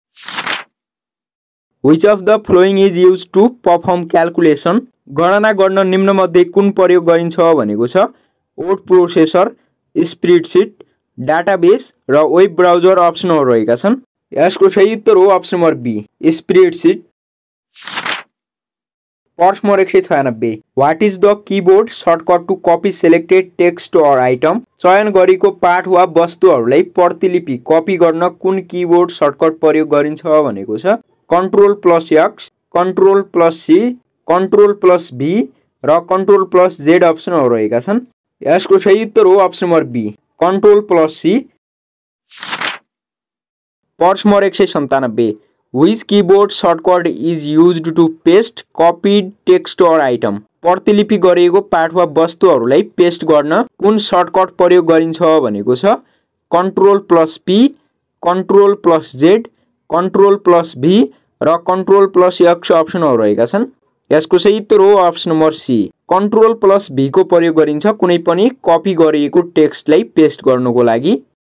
Which of the following is used to perform calculation? गणना गर्न निम्नमध्ये कुन प्रयोग गरिन्छ भनेको छ? वर्ड प्रोसेसर, स्प्रेडसिट, डाटाबेस र वेब ब्राउजर अप्सनहरू रहेका छन्। यसको सही उत्तर हो अप्सन नम्बर बी, स्प्रेडसिट। प्रश्न नम्बर एक सय छयानब्बे, what is the keyboard shortcut to copy selected text or item? चयन गरेको पाठ वा वस्तुहरूलाई प्रतिलिपि कपी गर्न कुन कीबोर्ड सर्टकट प्रयोग गरिन्छ भनेको छ? Control plus X, control plus C, control plus B र कन्ट्रोल प्लस जेड अप्सनहरू रहेका छन्। यसको सही उत्तर हो option number B, control plus C. प्रश्न नम्बर एक सय सन्तानब्बे, Which keyboard shortcut is used to paste copied text or item? प्रतिलिपि गरिएको पाठ वा वस्तुहरूलाई पेस्ट गर्न कुन सर्टकट प्रयोग गरिन्छ भनेको छ control plus P, control plus Z, control plus V र कन्ट्रोल प्लस एक्स अप्सनहरू रहेका छन्। यसको सही उत्तर हो option number C. Control plus V को प्रयोग गरिन्छ कुनै पनि कपी गरिएको टेक्स्टलाई पेस्ट गर्नको लागि।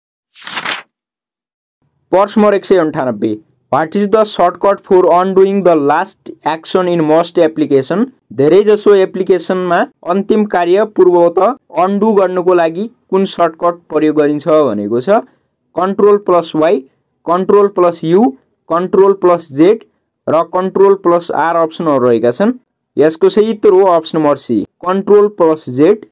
प्रश्न नम्बर एक सय अन्ठानब्बे What is the shortcut for undoing the last action in most application? धेरै जसो एप्लिकेसनमा अन्तिम कार्य पूर्ववत अन्डु गर्नको लागि कुन सर्टकट प्रयोग गरिन्छ भनेको छ control plus Y, control plus U, control plus Z र कन्ट्रोल प्लस आर अप्सनहरू रहेका छन्। यसको सही उत्तर हो option number C control plus Z.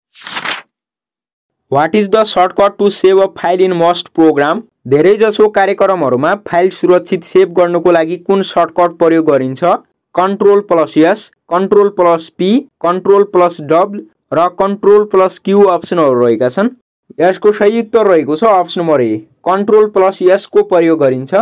What is the shortcut to save a file in most program? धेरै जसो कार्यक्रमहरुमा फाइल सुरक्षित सेभ गर्नको लागि कुन सर्टकट प्रयोग गरिन्छ control plus S, control plus P, control plus W र कन्ट्रोल प्लस क्यू अप्सनहरू रहेका छन्। यसको सही उत्तर रहेको छ option number A control plus S को प्रयोग गरिन्छ।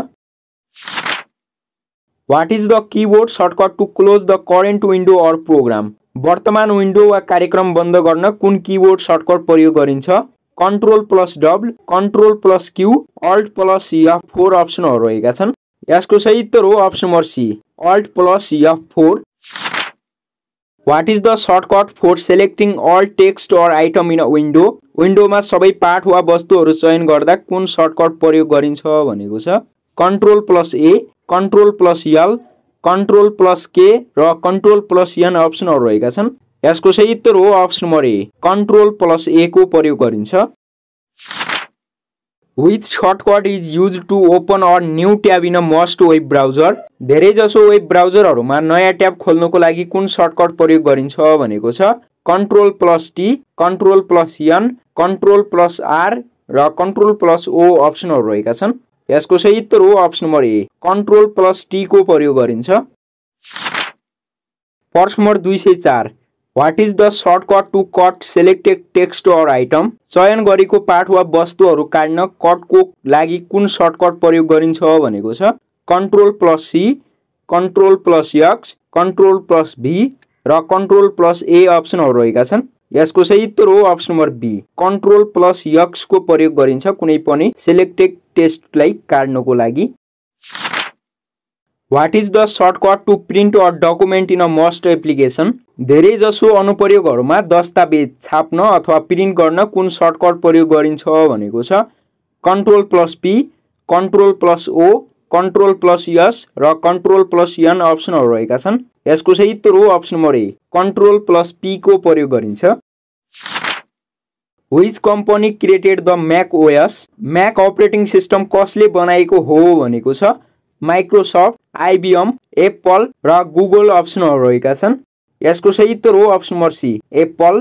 What is the keyboard shortcut to close the current window or program? वर्तमान विन्डो वा कार्यक्रम बन्द गर्न कुन कीबोर्ड सर्टकट प्रयोग गरिन्छ control plus W, control plus Q, alt plus F four अप्सनहरू रहेका छन्। यसको सही उत्तर हो option number C alt plus F four. What is the shortcut for selecting all text or item in a window? विन्डोमा सबै पाठ वा वस्तुहरू चयन गर्दा कुन सर्टकट प्रयोग गरिन्छ भनेको छ control plus A, control plus L, control plus K र कन्ट्रोल प्लस एन अप्सनहरू रहेका छन्। यसको सही उत्तर हो option number A control plus A को प्रयोग गरिन्छ। Which shortcut is used to open a new tab in a most web browser? धेरै जसो वेब ब्राउजरहरूमा नयाँ ट्याब खोल्नको लागि कुन सर्टकट प्रयोग गरिन्छ भनेको छ control plus T, control plus N, control plus R र कन्ट्रोल प्लस ओ अप्सनहरू रहेका छन्। यसको सही उत्तर हो option number A control plus T को प्रयोग गरिन्छ। प्रश्न नम्बर दुई सय चार What is the shortcut to cut selected text or item? चयन गरेको पाठ वा वस्तुहरू काट्न कटको लागि कुन सर्टकट प्रयोग गरिन्छ भनेको छ control plus C, control plus X, control plus V र कन्ट्रोल प्लस ए अप्सनहरू रहेका छन्। यसको सही उत्तर हो option number B control plus X को प्रयोग गरिन्छ कुनै पनि सिलेक्टेड टेक्स्टलाई काट्नको लागि। What is the shortcut to print a document in a most application? धेरै जसो अनुप्रयोगहरुमा दस्तावेज छाप्न अथवा प्रिन्ट गर्न कुन सर्टकट प्रयोग गरिन्छ भनेको छ control plus P, control plus O, control plus S र कन्ट्रोल प्लस एन अप्सनहरू रहेका छन्। यसको सही उत्तर हो option number A control plus P को प्रयोग गरिन्छ। Which company created the macOS? Mac operating system कसले बनाएको हो भनेको छ माइक्रोसफ्ट, आईबीएम, एप्पल र गुगल अप्सनहरू रहेका छन्। यसको सही उत्तर हो option number C Apple.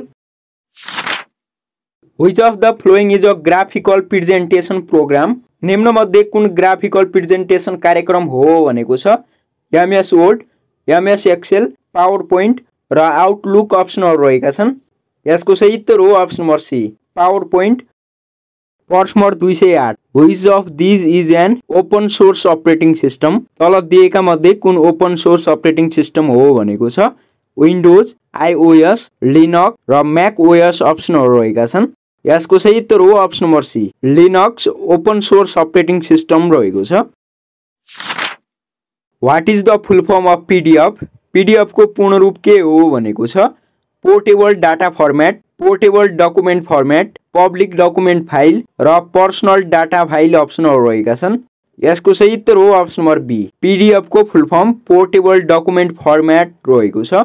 Which of the following is a graphical presentation program? निम्न मध्ये कुन ग्राफिकल प्रेजेन्टेसन कार्यक्रम हो भनेको छ MS Word, MS Excel, PowerPoint र आउटलुक अप्सनहरू रहेका छन्। यसको सही उत्तर हो अप्सन नम्बर सी पावरपोइन्ट। प्रश्न नम्बर दुई सय आठ Which of these is an open source operating system? तल दिएका मध्ये कुन ओपन सोर्स अपरेटिङ सिस्टम हो भनेको छ विन्डोज, आइओएस, लिनक्स र म्याक ओएस अप्सनहरू रहेका छन्। यसको सही उत्तर हो option number C Linux open source operating system रहेको छ। What is the full form of PDF? PDF को पूर्ण रूप के हो भनेको छ portable data format, portable document format, public document file र पर्सनल डाटा फाइल अप्सनहरू रहेका छन्। यसको सही उत्तर हो अप्सन नम्बर बी पीडीएफ को full form portable document format रहेको छ।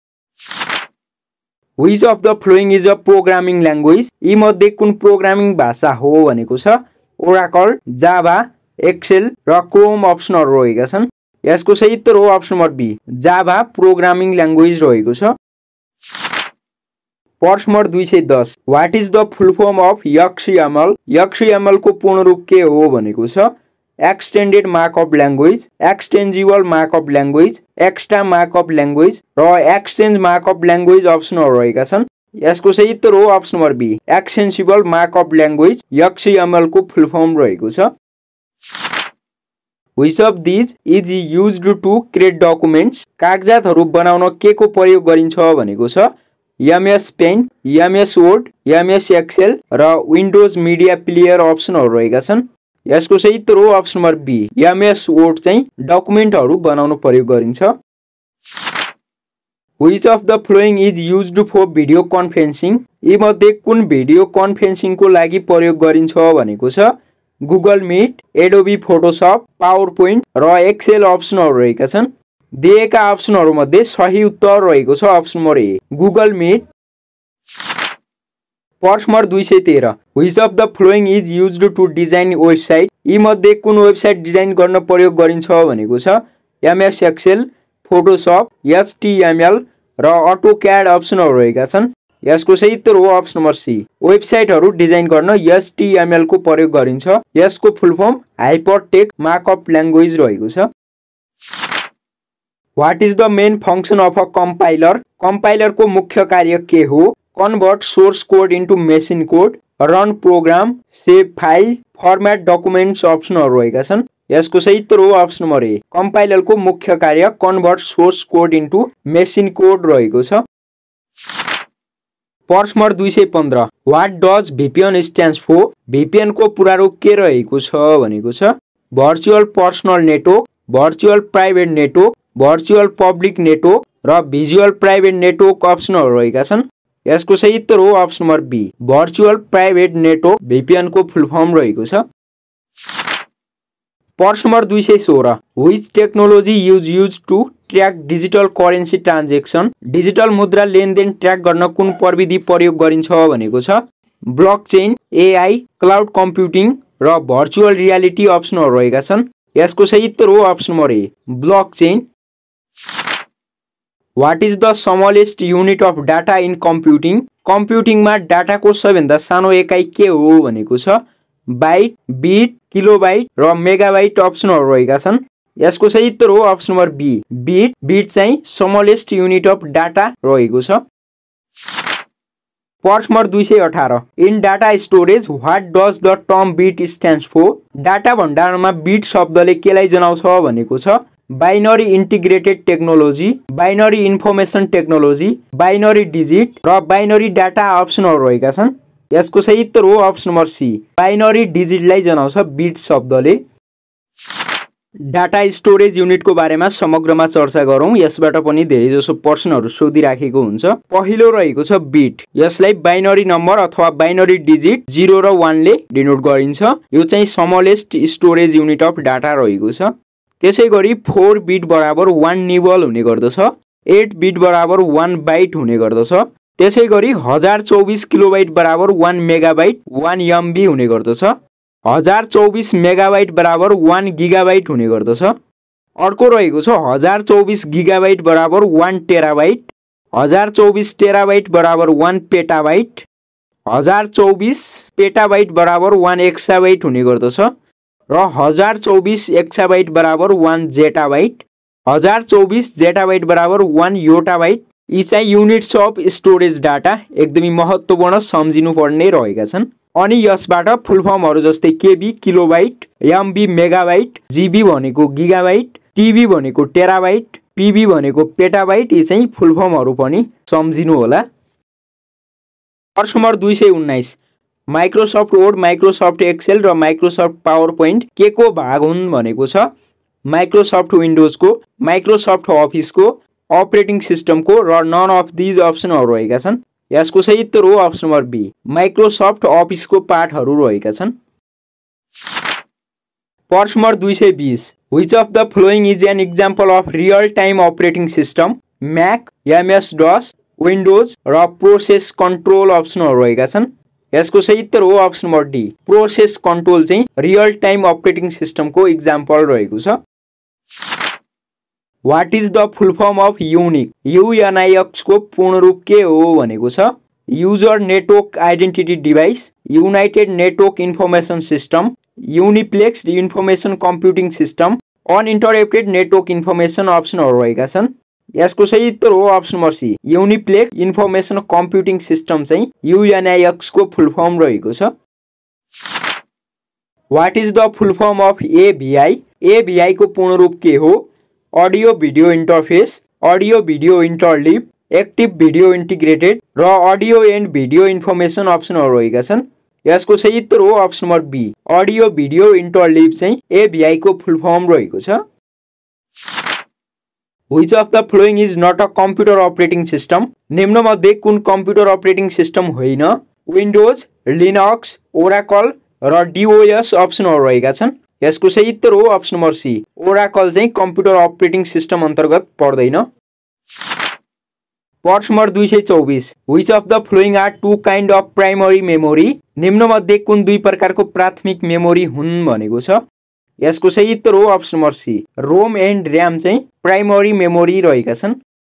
Which of the following is a programming language? यी मध्ये कुन प्रोग्रामिङ भाषा हो भनेको छ ओराकल, जाभा, एक्सेल र क्रोम अप्सनहरू रहेका छन्। यसको सही उत्तर हो option number B Java programming language रहेको छ। प्रश्न नम्बर दुई सय दस What is the full form of XML? XML को पूर्ण रूप के हो भनेको छ extended markup language, extensible markup language, extra markup language र एक्सचेन्ज मार्कअप ल्याङ्ग्वेज अप्सनहरू रहेका छन्। यसको सही उत्तर हो option number B extensible markup language XML को फुल फर्म रहेको छ। Which of these is used to create documents? कागजातहरु बनाउन के को प्रयोग गरिन्छ भनेको छ M S Paint, M S Word, M S Excel र Windows Media Player अप्सनहरु रहेका छन्। यसको सही उत्तर हो option number B. M S Word चाहिँ डकुमेन्टहरु बनाउन प्रयोग गरिन्छ। Which of the following is used for video conferencing? यी मध्ये कुन भिडियो कन्फरेन्सिङ को लागि प्रयोग गरिन्छ भनेको छ Google Meet, Adobe Photoshop, PowerPoint र Excel अप्सनहरु रहेका छन्। दिएका अप्सनहरु मध्ये सही उत्तर रहेको छ option number A Google Meet। प्रश्न नम्बर दुई सय तेह्र Which of the following is used to design website? यी मध्ये कुन वेबसाइट डिजाइन गर्न प्रयोग गरिन्छ भनेको छ M S Excel, Photoshop, H T M L र AutoCAD अप्सनहरु रहेका छन्। यसको सही उत्तर हो अप्सन नम्बर सी। वेबसाइटहरु डिजाइन गर्न H T M L को प्रयोग गरिन्छ। यसको full form hypertext markup language रहेको छ। What is the main function of a compiler? Compiler को मुख्य कार्य के हो? Convert source code into machine code, run program, save file, format documents अप्सनहरु रहेका छन्। यसको सही उत्तर हो अप्सन नम्बर ए। कम्पाइलर को मुख्य कार्य convert source code into machine code रहेको छ। प्रश्न नम्बर दुई सय पन्ध्र What does V P N stands for? V P N को पूरा रूप के रहेको छ भनेको छ virtual personal network, virtual private network, virtual public network र भिजुअल प्राइभेट नेटवर्क अप्सनहरु रहेका छन्। यसको सही उत्तर हो option number B virtual private network V P N को फुल फर्म रहेको छ। प्रश्न नम्बर दुई सय सोह्र Which technology is used to track digital currency transaction? Digital मुद्रा लेनदेन ट्र्याक गर्न कुन प्रविधि प्रयोग गरिन्छ भनेको छ blockchain, A I, cloud computing र भर्चुअल रियालिटी अप्सनहरु रहेका छन्। यसको सही उत्तर हो option number A blockchain. What is the smallest unit of data in computing? कम्प्युटिङमा डाटाको सबैभन्दा सानो एकाइ के हो भनेको छ बाइट, बिट, किलोबाइट र मेगाबाइट अप्सनहरु रहेका छन्। यसको सही उत्तर हो option number B bit. Bit चाहिँ स्मलेस्ट युनिट अफ डाटा रहेको छ। प्रश्न नम्बर दुई सय अठार in data storage what does the term bit stands for? डाटा भण्डारमा बिट शब्दले केलाई जनाउँछ भनेको छ binary integrated technology, binary information technology, binary digit र बाइनरी डाटा अप्सनहरु रहेका छन्। यसको सही उत्तर हो अप्सन नम्बर सी बाइनरी डिजिटलाई जनाउँछ बिट शब्दले। डाटा स्टोरेज युनिट को बारेमा समग्रमा चर्चा गरौँ। यसबाट पनि धेरै जसो प्रश्नहरु सोधिराखेको हुन्छ। पहिलो रहेको छ बिट। यसलाई बाइनरी नम्बर अथवा बाइनरी डिजिट zero र one ले डिनोट गरिन्छ। यो चाहिँ smallest storage unit of data रहेको छ। त्यसैगरी four बिट बराबर one निबल हुने गर्दछ, eight बिट बराबर one बाइट हुने गर्दछ। त्यसैगरी one thousand twenty-four किलोबाइट बराबर one megabyte one M B हुने गर्दछ। one thousand twenty-four मेगाबाइट बराबर one गिगाबाइट हुने गर्दछ। अर्को रहेको छ one thousand twenty-four गिगाबाइट बराबर one terabyte, one thousand twenty-four terabyte बराबर one petabyte, one thousand twenty-four petabyte बराबर one एक्साबाइट हुने गर्दछ र one thousand twenty-four एक्साबाइट बराबर one zettabyte, one thousand twenty-four zettabyte बराबर one योटाबाइट। यी चाहिँ युनिट्स अफ स्टोरेज डाटा एकदमै महत्त्वपूर्ण सम्झिनु पर्ने रहेका छन्। अनि यसबाट फुल फर्महरु जस्तै KB kilobyte, MB megabyte, GB भनेको गिगाबाइट, टीबी भनेको टेराबाइट, पीबी भनेको पेटाबाइट यी चाहिँ फुल फर्महरु पनि सम्झिनु होला। प्रश्न नम्बर दुई सय उन्नाइस माइक्रोसफ्ट वर्ड, माइक्रोसफ्ट एक्सेल र माइक्रोसफ्ट पावर पोइन्ट के को भाग हुन् भनेको छ माइक्रोसफ्ट विन्डोज को, माइक्रोसफ्ट अफिस को, अपरेटिङ सिस्टम को र नन अफ दिज अप्सनहरु रहेका छन्। यसको सही उत्तर हो option number B Microsoft Office को पार्टहरु रहेका छन्। प्रश्न नम्बर दुई सय बीस Which of the following is an example of real time operating system? Mac, M S DOS, Windows र प्रोसेस कन्ट्रोल अप्सनहरु रहेका छन्। यसको सही उत्तर हो option number D process control चाहिँ रियल टाइम अपरेटिङ सिस्टम को एक्जाम्पल रहेको छ। What is the full form of UNIX? U N I X को पूर्ण रूप के हो भनेको छ user network identity device, united network information system, uniplexed information computing system, uninterrupted network information अप्सनहरु रहेका छन्। यसको सही उत्तर हो option number C uniplex information computing system चाहिँ U N I X को फुल फर्म रहेको छ। What is the full form of A V I? A V I को पूर्ण रूप के हो? Audio Video Interface, Audio Video Interleave, Active Video Integrated र Audio and Video Information अप्सनहरु रहेका छन्। यसको सही उत्तर हो option number B, Audio Video Interleave चाहिँ A V I को फुल फर्म रहेको छ। Which of the following is not a computer operating system? निम्न मध्ये कुन कम्प्युटर अपरेटिङ सिस्टम होइन? विन्डोज, लिनक्स, ओराकल र डीओएस अप्सनहरु रहेका छन्। यसको सही उत्तर हो अप्सन नम्बर सी, ओराकल चाहिँ कम्प्युटर अपरेटिङ सिस्टम अन्तर्गत पर्दैन। प्रश्न नम्बर दुई सय चौबिस, Which of the following are two kind of primary memory? निम्न मध्ये कुन दुई प्रकारको प्राथमिक मेमोरी हुन् भनेको छ। यसको सही उत्तर हो option number C, ROM and RAM चाहिँ प्राइमरी मेमोरी रहेका छन्।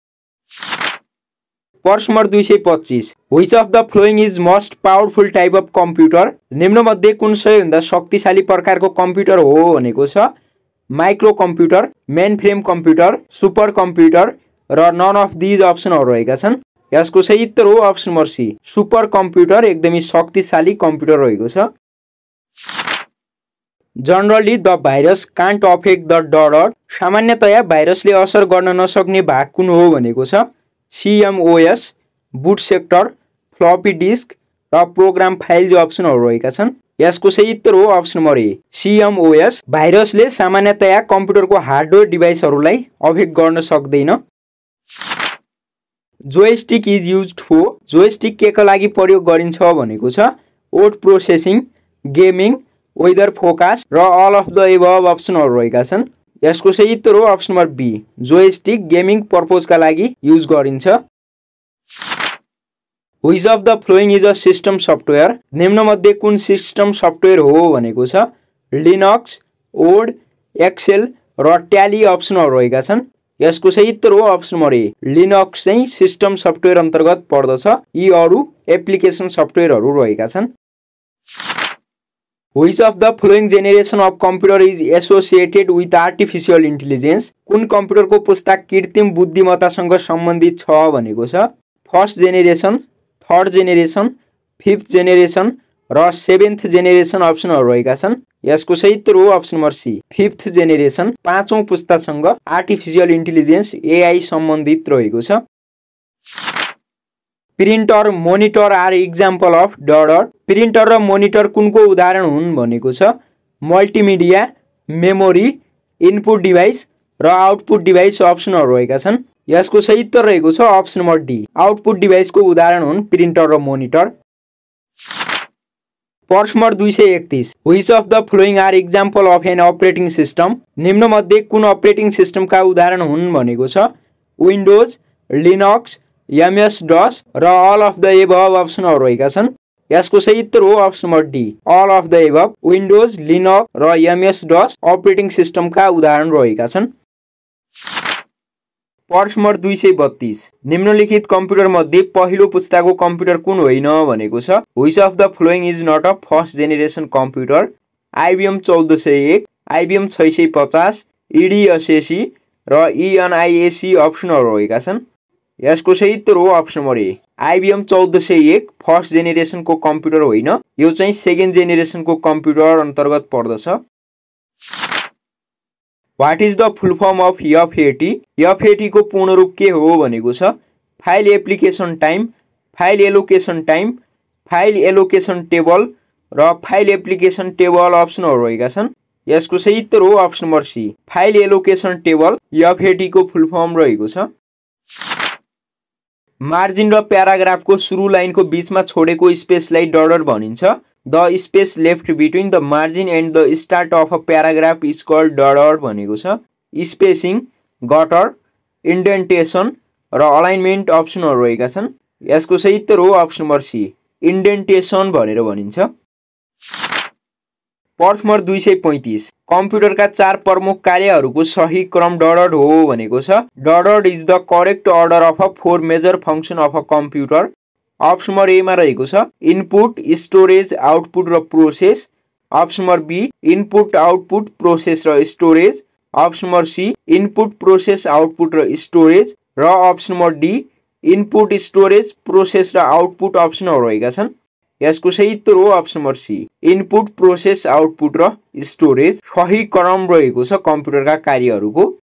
प्रश्न नम्बर दुई सय पच्चीस, Which of the following is most powerful type of computer? निम्न मध्ये कुन सबैभन्दा शक्तिशाली प्रकारको कम्प्युटर हो भनेको छ। Micro computer, main frame computer, super computer र नन अफ दिज अप्सनहरु रहेका छन्। यसको सही उत्तर हो option number C, super computer एकदमै शक्तिशाली कम्प्युटर रहेको छ। Generally the virus can't affect the डडर, सामान्यतया भाइरसले असर गर्न नसक्ने भाग कुन हो भनेको छ। C M O S, boot sector, floppy disk र प्रोग्राम फाइल जो अप्सनहरु रहेका छन्। यसको सही उत्तर हो अप्सन नम्बर ए, सीएमओएस। भाइरसले सामान्यतया कम्प्युटरको हार्डवेयर डिभाइसहरुलाई अफेक्ट गर्न सक्दैन। Joystick is used for, joystick केका लागि प्रयोग गरिन्छ भनेको छ। Word processing, gaming, weather forecast र अल अफ द एबभ अप्सनहरु रहेका छन्। यसको सही उत्तर हो option number B, joystick gaming पर्पजका लागि युज गरिन्छ। Which of the following is a system software? निम्न मध्ये कुन सिस्टम सफ्टवेयर हो भनेको छ। लिनक्स, वर्ड, एक्सेल र ट्याली अप्सनहरु रहेका छन्। यसको सही उत्तर हो अप्सन नम्बर ए, लिनक्स चाहिँ सिस्टम सफ्टवेयर अन्तर्गत पर्दछ। यी अरु एप्लिकेसन सफ्टवेयरहरु रहेका छन्। Which of the following generation of computer is associated with artificial intelligence? कुन कम्प्युटरको पुस्ता कृत्रिम बुद्धिमत्तासँग सम्बन्धित छ भनेको छ। First generation, third generation, fifth generation र सेभेन्थ जेनेरेसन अप्सनहरु रहेका छन्। यसको सही उत्तर हो option number C, fifth generation. पाँचौं पुस्तासँग आर्टिफिशियल इन्टेलिजेन्स एआई सम्बन्धित रहेको छ। Printer, monitor are example of डडर, प्रिन्टर र मोनिटर कुनको उदाहरण हुन् भनेको छ। मल्टिमिडिया, मेमोरी, इनपुट डिभाइस र आउटपुट डिभाइस अप्सनहरु रहेका छन्। यसको सही उत्तर रहेको छ अप्सन नम्बर डी, आउटपुट डिभाइसको उदाहरण हुन् प्रिन्टर र मोनिटर। प्रश्न नम्बर दुई सय एकतीस, Which of the following are example of an operating system? निम्न मध्ये कुन अपरेटिङ सिस्टमका उदाहरण हुन् भनेको छ। विन्डोज, लिनक्स, एमएस डस र अल अफ द एबभ अप्सनहरु रहेका छन्। यसको सही उत्तर हो option number D, all of the above. Windows, Linux र एमएस डस अपरेटिङ सिस्टमका उदाहरण रहेका छन्। प्रश्न नम्बर दुई सय बत्तीस, निम्नलिखित कम्प्युटर मध्ये पहिलो पुस्ताको कम्प्युटर कुन होइन भनेको छ। Which of the following is not a first generation computer? IBM चौध सय एक, आइबिएम छ सय पचास, इडिएसएसी र इएनआइएसी अप्सनहरु रहेका छन्। यसको सही उत्तर हो अप्सन नम्बर ए, आइबिएम चौध सय एक फर्स्ट जेनेरेसनको कम्प्युटर होइन, यो चाहिँ सेकेन्ड जेनेरेसनको कम्प्युटर अन्तर्गत पर्दछ। What is the full form of F A T? F A T को पूर्ण रूप के हो भनेको छ। File application time, file allocation time, file allocation table र फाइल एप्लिकेसन टेबल अप्सनहरु रहेका छन्। यसको सही उत्तर हो option number C, file allocation table F A T को फुल फर्म रहेको छ। मार्जिन र प्याराग्राफको सुरु लाइनको बीचमा छोडेको स्पेसलाई डडर भनिन्छ। The space left between the margin and the start of a paragraph is called डडर भनेको छ। स्पेसिङ, गटर, इन्डेन्टेसन र अलाइनमेन्ट अप्सनहरु रहेका छन्। यसको सही उत्तर हो अप्सन नम्बर सी, इन्डेन्टेसन भनेर भनिन्छ। प्रश्न नम्बर दुई सय पैंतीस, कम्प्युटरका चार प्रमुख कार्यहरूको सही क्रम डडर हो भनेको छ। डडर is the correct order of a four major function of a computer. Option number A मा रहेको छ इनपुट, स्टोरेज, आउटपुट र process. Option number B input, output, process र storage. Option number C input, process, output र स्टोरेज र option number D input, storage, process र आउटपुट अप्सनहरु रहेका छन्। यसको सही उत्तर हो option number C. Input, process, output र स्टोरेज सही क्रम रहेको छ कम्प्युटरका कार्यहरूको